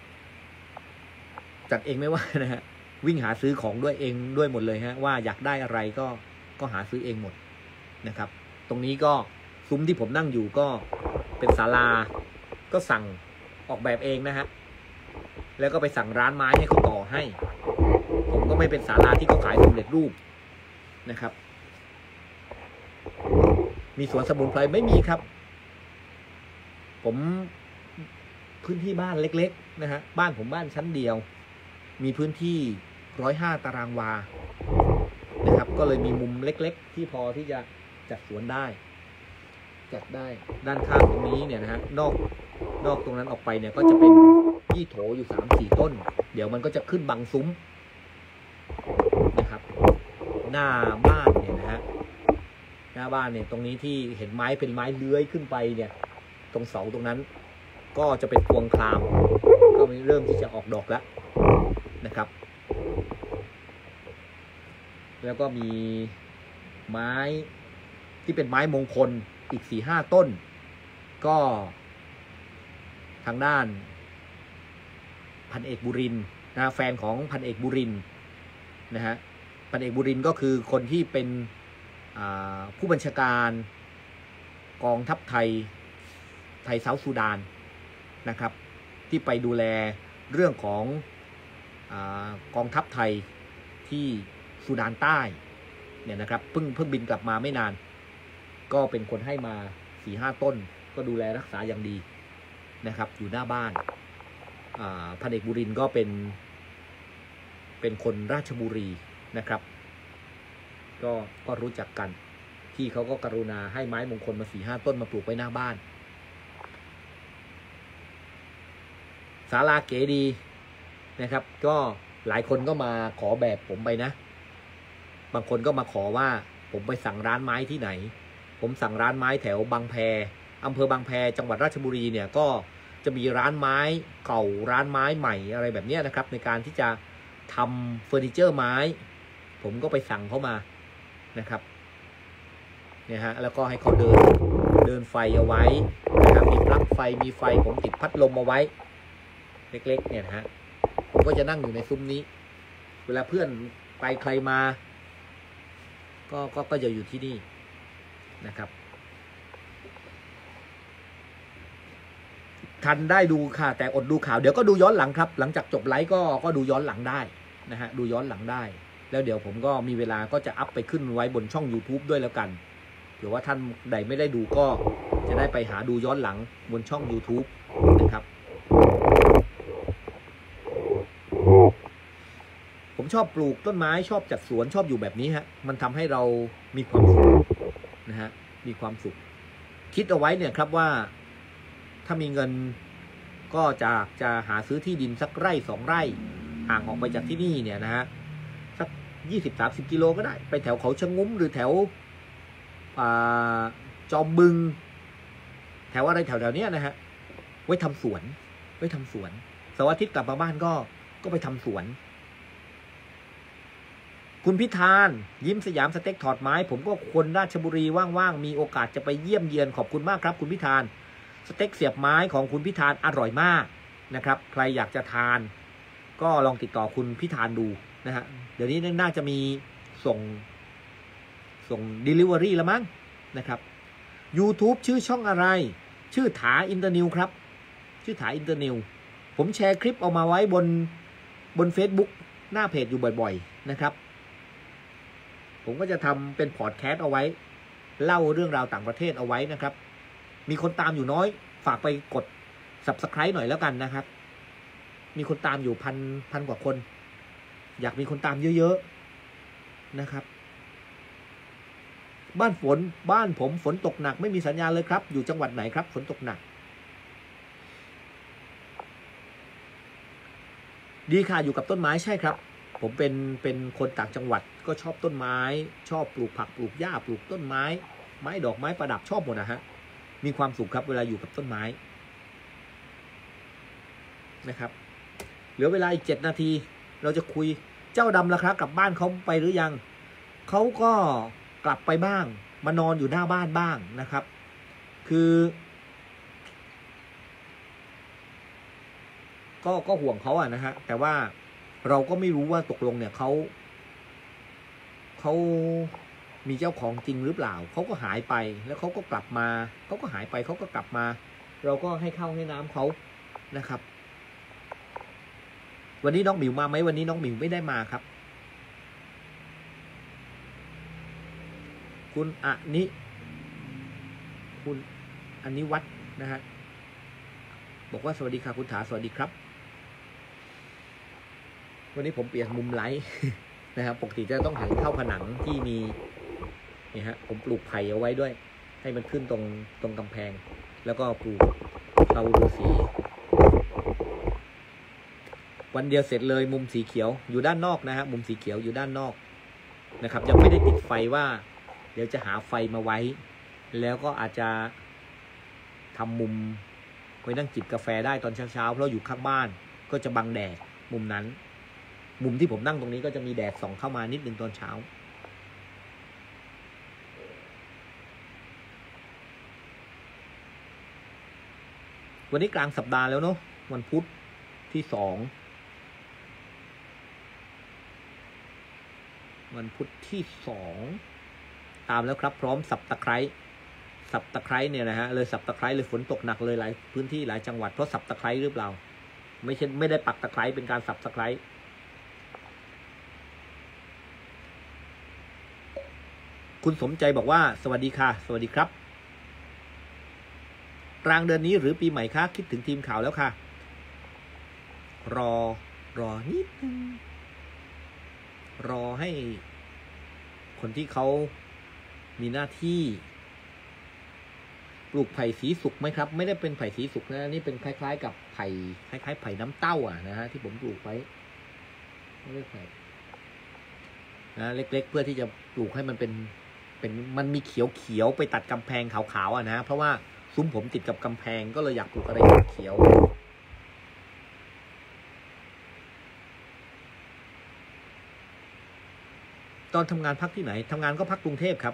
จัดเองไม่ว่านะฮะวิ่งหาซื้อของด้วยเองด้วยหมดเลยฮะว่าอยากได้อะไรก็หาซื้อเองหมดนะครับตรงนี้ก็ซุ้มที่ผมนั่งอยู่ก็เป็นศาลาก็สั่งออกแบบเองนะฮะแล้วก็ไปสั่งร้านไม้ให้เขาต่อให้ผมก็ไม่เป็นศาลาที่เขาขายสำเร็จรูปนะครับมีสวนสมุนไพรไม่มีครับผมพื้นที่บ้านเล็กๆนะฮะบ้านผมบ้านชั้นเดียวมีพื้นที่105 ตารางวานะครับก็เลยมีมุมเล็กๆที่พอที่จะจัดสวนได้จัดได้ด้านข้างตรงนี้เนี่ยนะฮะนอกตรงนั้นออกไปเนี่ยก็จะเป็นยี่โถอยู่ 3-4 ต้นเดี๋ยวมันก็จะขึ้นบังซุ้มนะครับหน้าบ้านเนี่ยนะฮะหน้าบ้านเนี่ยตรงนี้ที่เห็นไม้เป็นไม้เลื้อยขึ้นไปเนี่ยตรงเสาตรงนั้นก็จะเป็นพวงคลามก็เริ่มที่จะออกดอกแล้วนะครับแล้วก็มีไม้ที่เป็นไม้มงคลอีก 4-5 ต้นก็ทางด้านพันเอกบุรินทร์นะแฟนของพันเอกบุรินทร์นะฮะพันเอกบุรินทร์ก็คือคนที่เป็นผู้บัญชาการกองทัพไทยทไทยเซาท์ซูดานนะครับที่ไปดูแลเรื่องของกองทัพไทยที่ซูดานใต้เนี่ยนะครับเพิ่งบินกลับมาไม่นานก็เป็นคนให้มา 4-5 ต้นก็ดูแลรักษาอย่างดีนะครับอยู่หน้าบ้านพันเอกบุรินทร์ก็เป็นคนราชบุรีนะครับก็รู้จักกันที่เขาก็กรุณาให้ไม้มงคลมา 4-5 ต้นมาปลูกไว้หน้าบ้านศาลาเก๋ดีนะครับก็หลายคนก็มาขอแบบผมไปนะบางคนก็มาขอว่าผมไปสั่งร้านไม้ที่ไหนผมสั่งร้านไม้แถวบางแพอำเภอบางแพจังหวัดราชบุรีเนี่ยก็จะมีร้านไม้เก่าร้านไม้ใหม่อะไรแบบนี้นะครับในการที่จะทำเฟอร์นิเจอร์ไม้ผมก็ไปสั่งเขามานะครับเนี่ยฮะแล้วก็ให้เขาเดินไฟเอาไว้นะครับมีปลั๊กไฟมีไฟผมติดพัดลมเอาไว้เล็กๆเนี่ยนะฮะผมก็จะนั่งอยู่ในซุ้มนี้เวลาเพื่อนไปใครมาก็จะอยู่ที่นี่นะครับทันได้ดูค่ะแต่อดดูข่าวเดี๋ยวก็ดูย้อนหลังครับหลังจากจบไลฟ์ก็ดูย้อนหลังได้นะฮะดูย้อนหลังได้แล้วเดี๋ยวผมก็มีเวลาก็จะอัพไปขึ้นไว้บนช่อง YouTube ด้วยแล้วกันเผื่อว่าท่านใดไม่ได้ดูก็จะได้ไปหาดูย้อนหลังบนช่อง YouTube นะครับผมชอบปลูกต้นไม้ชอบจัดสวนชอบอยู่แบบนี้ฮะมันทำให้เรามีความสุขนะฮะมีความสุขคิดเอาไว้เนี่ยครับว่าถ้ามีเงินก็จะหาซื้อที่ดินสักไร่2 ไร่ห่างออกไปจากที่นี่เนี่ยนะฮะสัก20-30 กิโลก็ได้ไปแถวเขาชะงุ้มหรือแถวจอมบึงแถวอะไรแถวเนี้ยนะฮะไว้ทำสวนเสาร์อาทิตย์กลับมาบ้านก็ไปทำสวนคุณพิธานยิ้มสยามสเต็กถอดไม้ผมก็คนราชบุรีว่างๆมีโอกาสจะไปเยี่ยมเยือนขอบคุณมากครับคุณพิธานสเต็กเสียบไม้ของคุณพิธานอร่อยมากนะครับใครอยากจะทานก็ลองติดต่อคุณพิธานดูนะฮะเดี๋ยวนี้น่าจะมีส่ง Delivery แล้วมั้งนะครับ YouTube ชื่อช่องอะไรชื่อถาอินเตอร์นิวครับชื่อถาอินเตอร์นิวผมแชร์คลิปออกมาไว้บน Facebook หน้าเพจอยู่บ่อยๆนะครับผมก็จะทำเป็นพอดแคสต์เอาไว้เล่าเรื่องราวต่างประเทศเอาไว้นะครับมีคนตามอยู่น้อยฝากไปกด Subscribe หน่อยแล้วกันนะครับมีคนตามอยู่พันกว่าคนอยากมีคนตามเยอะๆนะครับบ้านผมฝนตกหนักไม่มีสัญญาณเลยครับอยู่จังหวัดไหนครับฝนตกหนักดีค่ะอยู่กับต้นไม้ใช่ครับผมเป็นคนต่างจังหวัดก็ชอบต้นไม้ชอบปลูกผักปลูกหญ้าปลูกต้นไม้ดอกไม้ประดับชอบหมดนะฮะมีความสุขครับเวลาอยู่กับต้นไม้นะครับเหลือเวลาอีก7 นาทีเราจะคุยเจ้าดำราคากลับบ้านเขาไปหรือยังเขาก็กลับไปบ้างมานอนอยู่หน้าบ้านบ้างนะครับคือก็ห่วงเขาอะนะฮะแต่ว่าเราก็ไม่รู้ว่าตกลงเนี่ยเขามีเจ้าของจริงหรือเปล่าเขาก็หายไปแล้วเขาก็กลับมาเขาก็หายไปเขาก็กลับมาเราก็ให้ข้าวให้น้ำเขานะครับวันนี้น้องหมิวมาไหมวันนี้น้องหมิวไม่ได้มาครับคุณอันนี้วัดนะฮะบอกว่าสวัสดีค่ะคุณถาสวัสดีครับวันนี้ผมเปลี่ยนมุมไลท์นะครับปกติจะต้องหันเข้าผนังที่มีนี่ฮะผมปลูกไผ่เอาไว้ด้วยให้มันขึ้นตรงกำแพงแล้วก็ปลูกเตาฤาษีวันเดียวเสร็จเลยมุมสีเขียวอยู่ด้านนอกนะฮะมุมสีเขียวอยู่ด้านนอกนะครับยังไม่ได้ติดไฟว่าเดี๋ยวจะหาไฟมาไว้แล้วก็อาจจะทำมุมไว้นั่งจิบกาแฟได้ตอนเช้าเพราะอยู่ข้างบ้านก็จะบังแดดมุมนั้นมุมที่ผมนั่งตรงนี้ก็จะมีแดดส่องเข้ามานิดนึงตอนเช้าวันนี้กลางสัปดาห์แล้วเนาะวันพุธที่2วันพุธที่2ตามแล้วครับพร้อมสับตะไคร้สับตะไคร้เนี่ยนะฮะเลยสับตะไคร้เลยฝนตกหนักเลยหลายพื้นที่หลายจังหวัดเพราะสับตะไคร้หรือเปล่าไม่ใช่ไม่ได้ปักตะไคร้เป็นการสับตะไคร้คุณสมใจบอกว่าสวัสดีค่ะสวัสดีครับกลางเดือนนี้หรือปีใหม่คะคิดถึงทีมข่าวแล้วค่ะรอนิดนึงรอให้คนที่เขามีหน้าที่ปลูกไผ่สีสุกไหมครับไม่ได้เป็นไผ่สีสุกนะนี่เป็นคล้ายๆกับไผ่คล้ายๆไผ่น้ำเต้านะฮะที่ผมปลูกไว้ไม่ได้ไผ่นะเล็กๆเพื่อที่จะปลูกให้มันเป็นมันมีเขียวๆไปตัดกำแพงขาวๆนะเพราะว่าซุ้มผมติดกับกำแพงก็เลยอยากปลูกอะไรเขียวตอนทำงานพักที่ไหนทำงานก็พักกรุงเทพครับ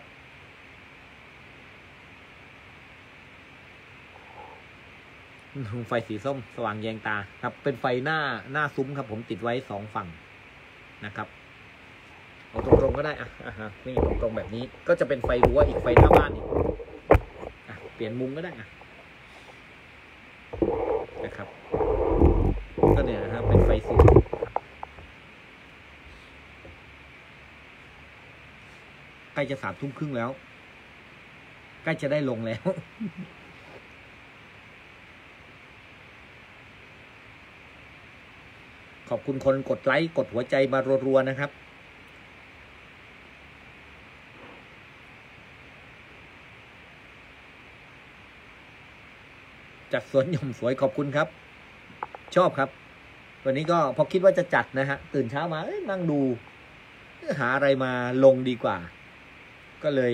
ไฟสีส้มสว่างแยงตาครับเป็นไฟหน้าซุ้มครับผมติดไว้2 ฝั่งนะครับเอาตรงๆก็ได้นี่ตรงๆแบบนี้ก็จะเป็นไฟรั้วอีกไฟหน้าบ้านอีกเปลี่ยนมุมก็ได้นะครับก็เนี่ยนะครับเป็นไฟสูงใกล้จะ3 ทุ่มครึ่งแล้วใกล้จะได้ลงแล้วขอบคุณคนกดไลค์กดหัวใจมารัวๆนะครับจัดสวนหย่อมสวยขอบคุณครับชอบครับวันนี้ก็พอคิดว่าจะจัดนะฮะตื่นเช้ามานั่งดูหาอะไรมาลงดีกว่าก็เลย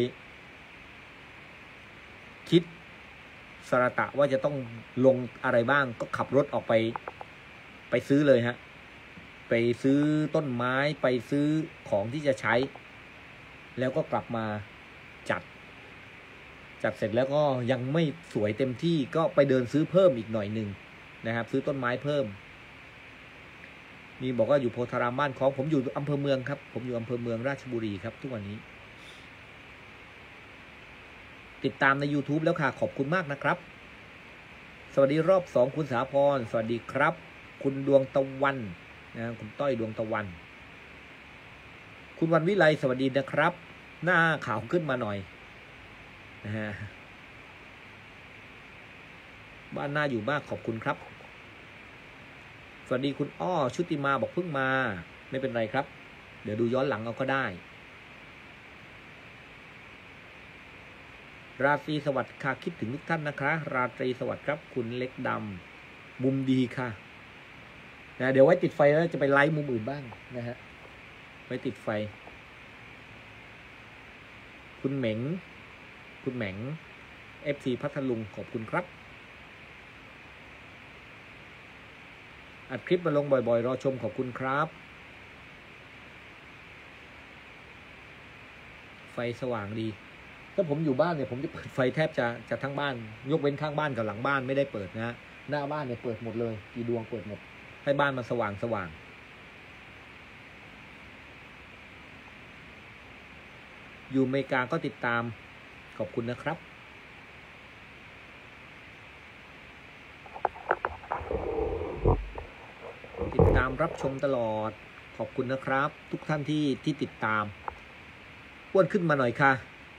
คิดสระตะว่าจะต้องลงอะไรบ้างก็ขับรถออกไปซื้อเลยฮะไปซื้อต้นไม้ไปซื้อของที่จะใช้แล้วก็กลับมาจัดเสร็จแล้วก็ยังไม่สวยเต็มที่ก็ไปเดินซื้อเพิ่มอีกหน่อยหนึ่งนะครับซื้อต้นไม้เพิ่มมีบอกว่าอยู่โพธารามบ้านของผมอยู่อำเภอเมืองครับผมอยู่อำเภอเมืองราชบุรีครับทุกวันนี้ติดตามใน YouTube แล้วค่ะขอบคุณมากนะครับสวัสดีรอบ2คุณสาพรสวัสดีครับคุณดวงตะวันนะคุณต้อยดวงตะวันคุณวันวิไลสวัสดีนะครับหน้าขาวขึ้นมาหน่อยนะฮะบ้านหน้าอยู่มากขอบคุณครับสวัสดีคุณอ้อชุติมาบอกเพิ่งมาไม่เป็นไรครับเดี๋ยวดูย้อนหลังเอาก็ได้ราตรีสวัสดิ์ค่ะคิดถึงทุกท่านนะคะราตรีสวัสดิ์ครับคุณเล็กดำมุมดีค่ะนะเดี๋ยวไว้ติดไฟแล้วจะไปไลฟ์มุมอื่นบ้างนะฮะไว้ติดไฟคุณเหม็ง FC พัทลุงขอบคุณครับอัดคลิปมาลงบ่อยๆรอชมขอบคุณครับไฟสว่างดีถ้าผมอยู่บ้านเนี่ยผมจะเปิดไฟแทบจะทั้งบ้านยกเว้นข้างบ้านกับหลังบ้านไม่ได้เปิดนะหน้าบ้านเนี่ยเปิดหมดเลยกี่ดวงเปิดหมดให้บ้านมันสว่างอยู่อเมริกาก็ติดตามขอบคุณนะครับติดตามรับชมตลอดขอบคุณนะครับทุกท่านที่ติดตามอ้วนขึ้นมาหน่อยค่ะ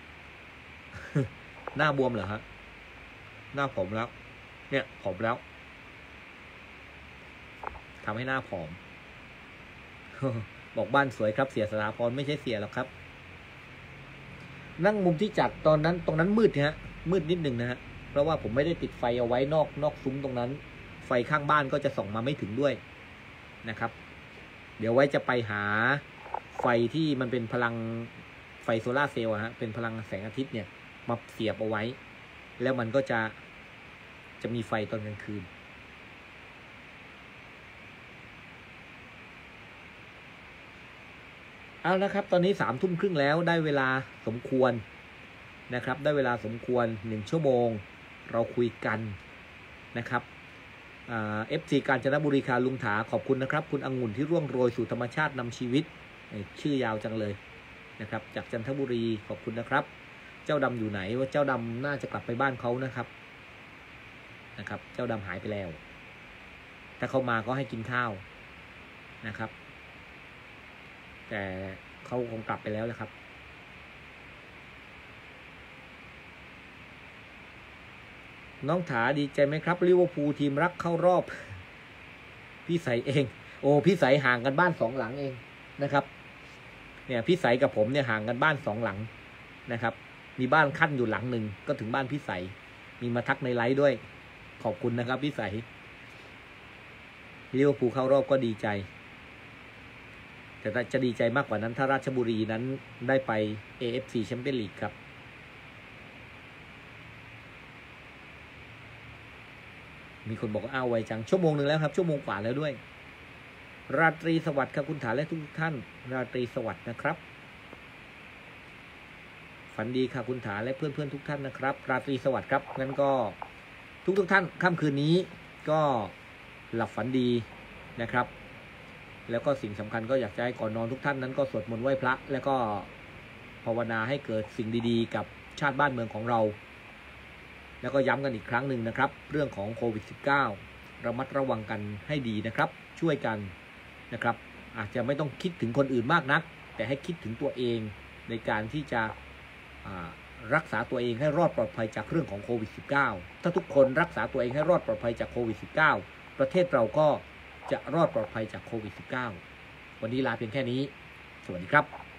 หน้าบวมเหรอฮะหน้าผอมแล้วเนี่ยผอมแล้วทำให้หน้าผอม บอกบ้านสวยครับเสียสถาพรไม่ใช่เสียหรอกครับนั่งมุมที่จัดตรงนั้นมืดฮะมืดนิดหนึ่งนะฮะเพราะว่าผมไม่ได้ติดไฟเอาไว้นอกซุ้มตรงนั้นไฟข้างบ้านก็จะส่องมาไม่ถึงด้วยนะครับเดี๋ยวไว้จะไปหาไฟที่มันเป็นพลังไฟโซล่าเซลล์ฮะเป็นพลังแสงอาทิตย์เนี่ยมาเสียบเอาไว้แล้วมันก็จะมีไฟตอนกลางคืนเอาละครับตอนนี้3 ทุ่มครึ่งแล้วได้เวลาสมควรนะครับได้เวลาสมควร1 ชั่วโมงเราคุยกันนะครับFC กาญจนบุรีคาลุงถาขอบคุณนะครับคุณองุ่นที่ร่วงโรยสู่ธรรมชาตินำชีวิตชื่อยาวจังเลยนะครับจากจันทบุรีขอบคุณนะครับเจ้าดำอยู่ไหนว่าเจ้าดำน่าจะกลับไปบ้านเขานะครับเจ้าดำหายไปแล้วถ้าเขามาก็ให้กินข้าวนะครับแต่เขาคงกลับไปแล้วแหละครับน้องถาดีใจไหมครับลิเวอร์พูลทีมรักเข้ารอบพี่ใสเองโอ้พี่ใสห่างกันบ้าน2 หลังเองนะครับเนี่ยพี่ใสกับผมเนี่ยห่างกันบ้าน2 หลังนะครับมีบ้านขั้นอยู่หลังหนึ่งก็ถึงบ้านพี่ใสมีมาทักในไลฟ์ด้วยขอบคุณนะครับพี่ใสลิเวอร์พูลเข้ารอบก็ดีใจแต่จะดีใจมากกว่านั้นถ้าราชบุรีนั้นได้ไป AFC Champions League ครับมีคนบอกว่าอ้าวไวจังชั่วโมงหนึ่งแล้วครับชั่วโมงกว่าแล้วด้วยราตรีสวัสดิ์ครับคุณฐานและทุกท่านราตรีสวัสดิ์นะครับฝันดีค่ะคุณฐานและเพื่อนๆทุกท่านนะครับราตรีสวัสดิ์ครับงั้นก็ทุกท่านค่ำคืนนี้ก็หลับฝันดีนะครับแล้วก็สิ่งสำคัญก็อยากจะให้ก่อนนอนทุกท่านนั้นก็สวดมนต์ไหว้พระแล้วก็ภาวนาให้เกิดสิ่งดีๆกับชาติบ้านเมืองของเราแล้วก็ย้ำกันอีกครั้งหนึ่งนะครับเรื่องของโควิด -19 ระมัดระวังกันให้ดีนะครับช่วยกันนะครับอาจจะไม่ต้องคิดถึงคนอื่นมากนักแต่ให้คิดถึงตัวเองในการที่จะรักษาตัวเองให้รอดปลอดภัยจากเรื่องของโควิด -19 ถ้าทุกคนรักษาตัวเองให้รอดปลอดภัยจากโควิด -19 ประเทศเราก็จะรอดปลอดภัยจากโควิด -19 วันนี้ลาเพียงแค่นี้สวัสดีครับ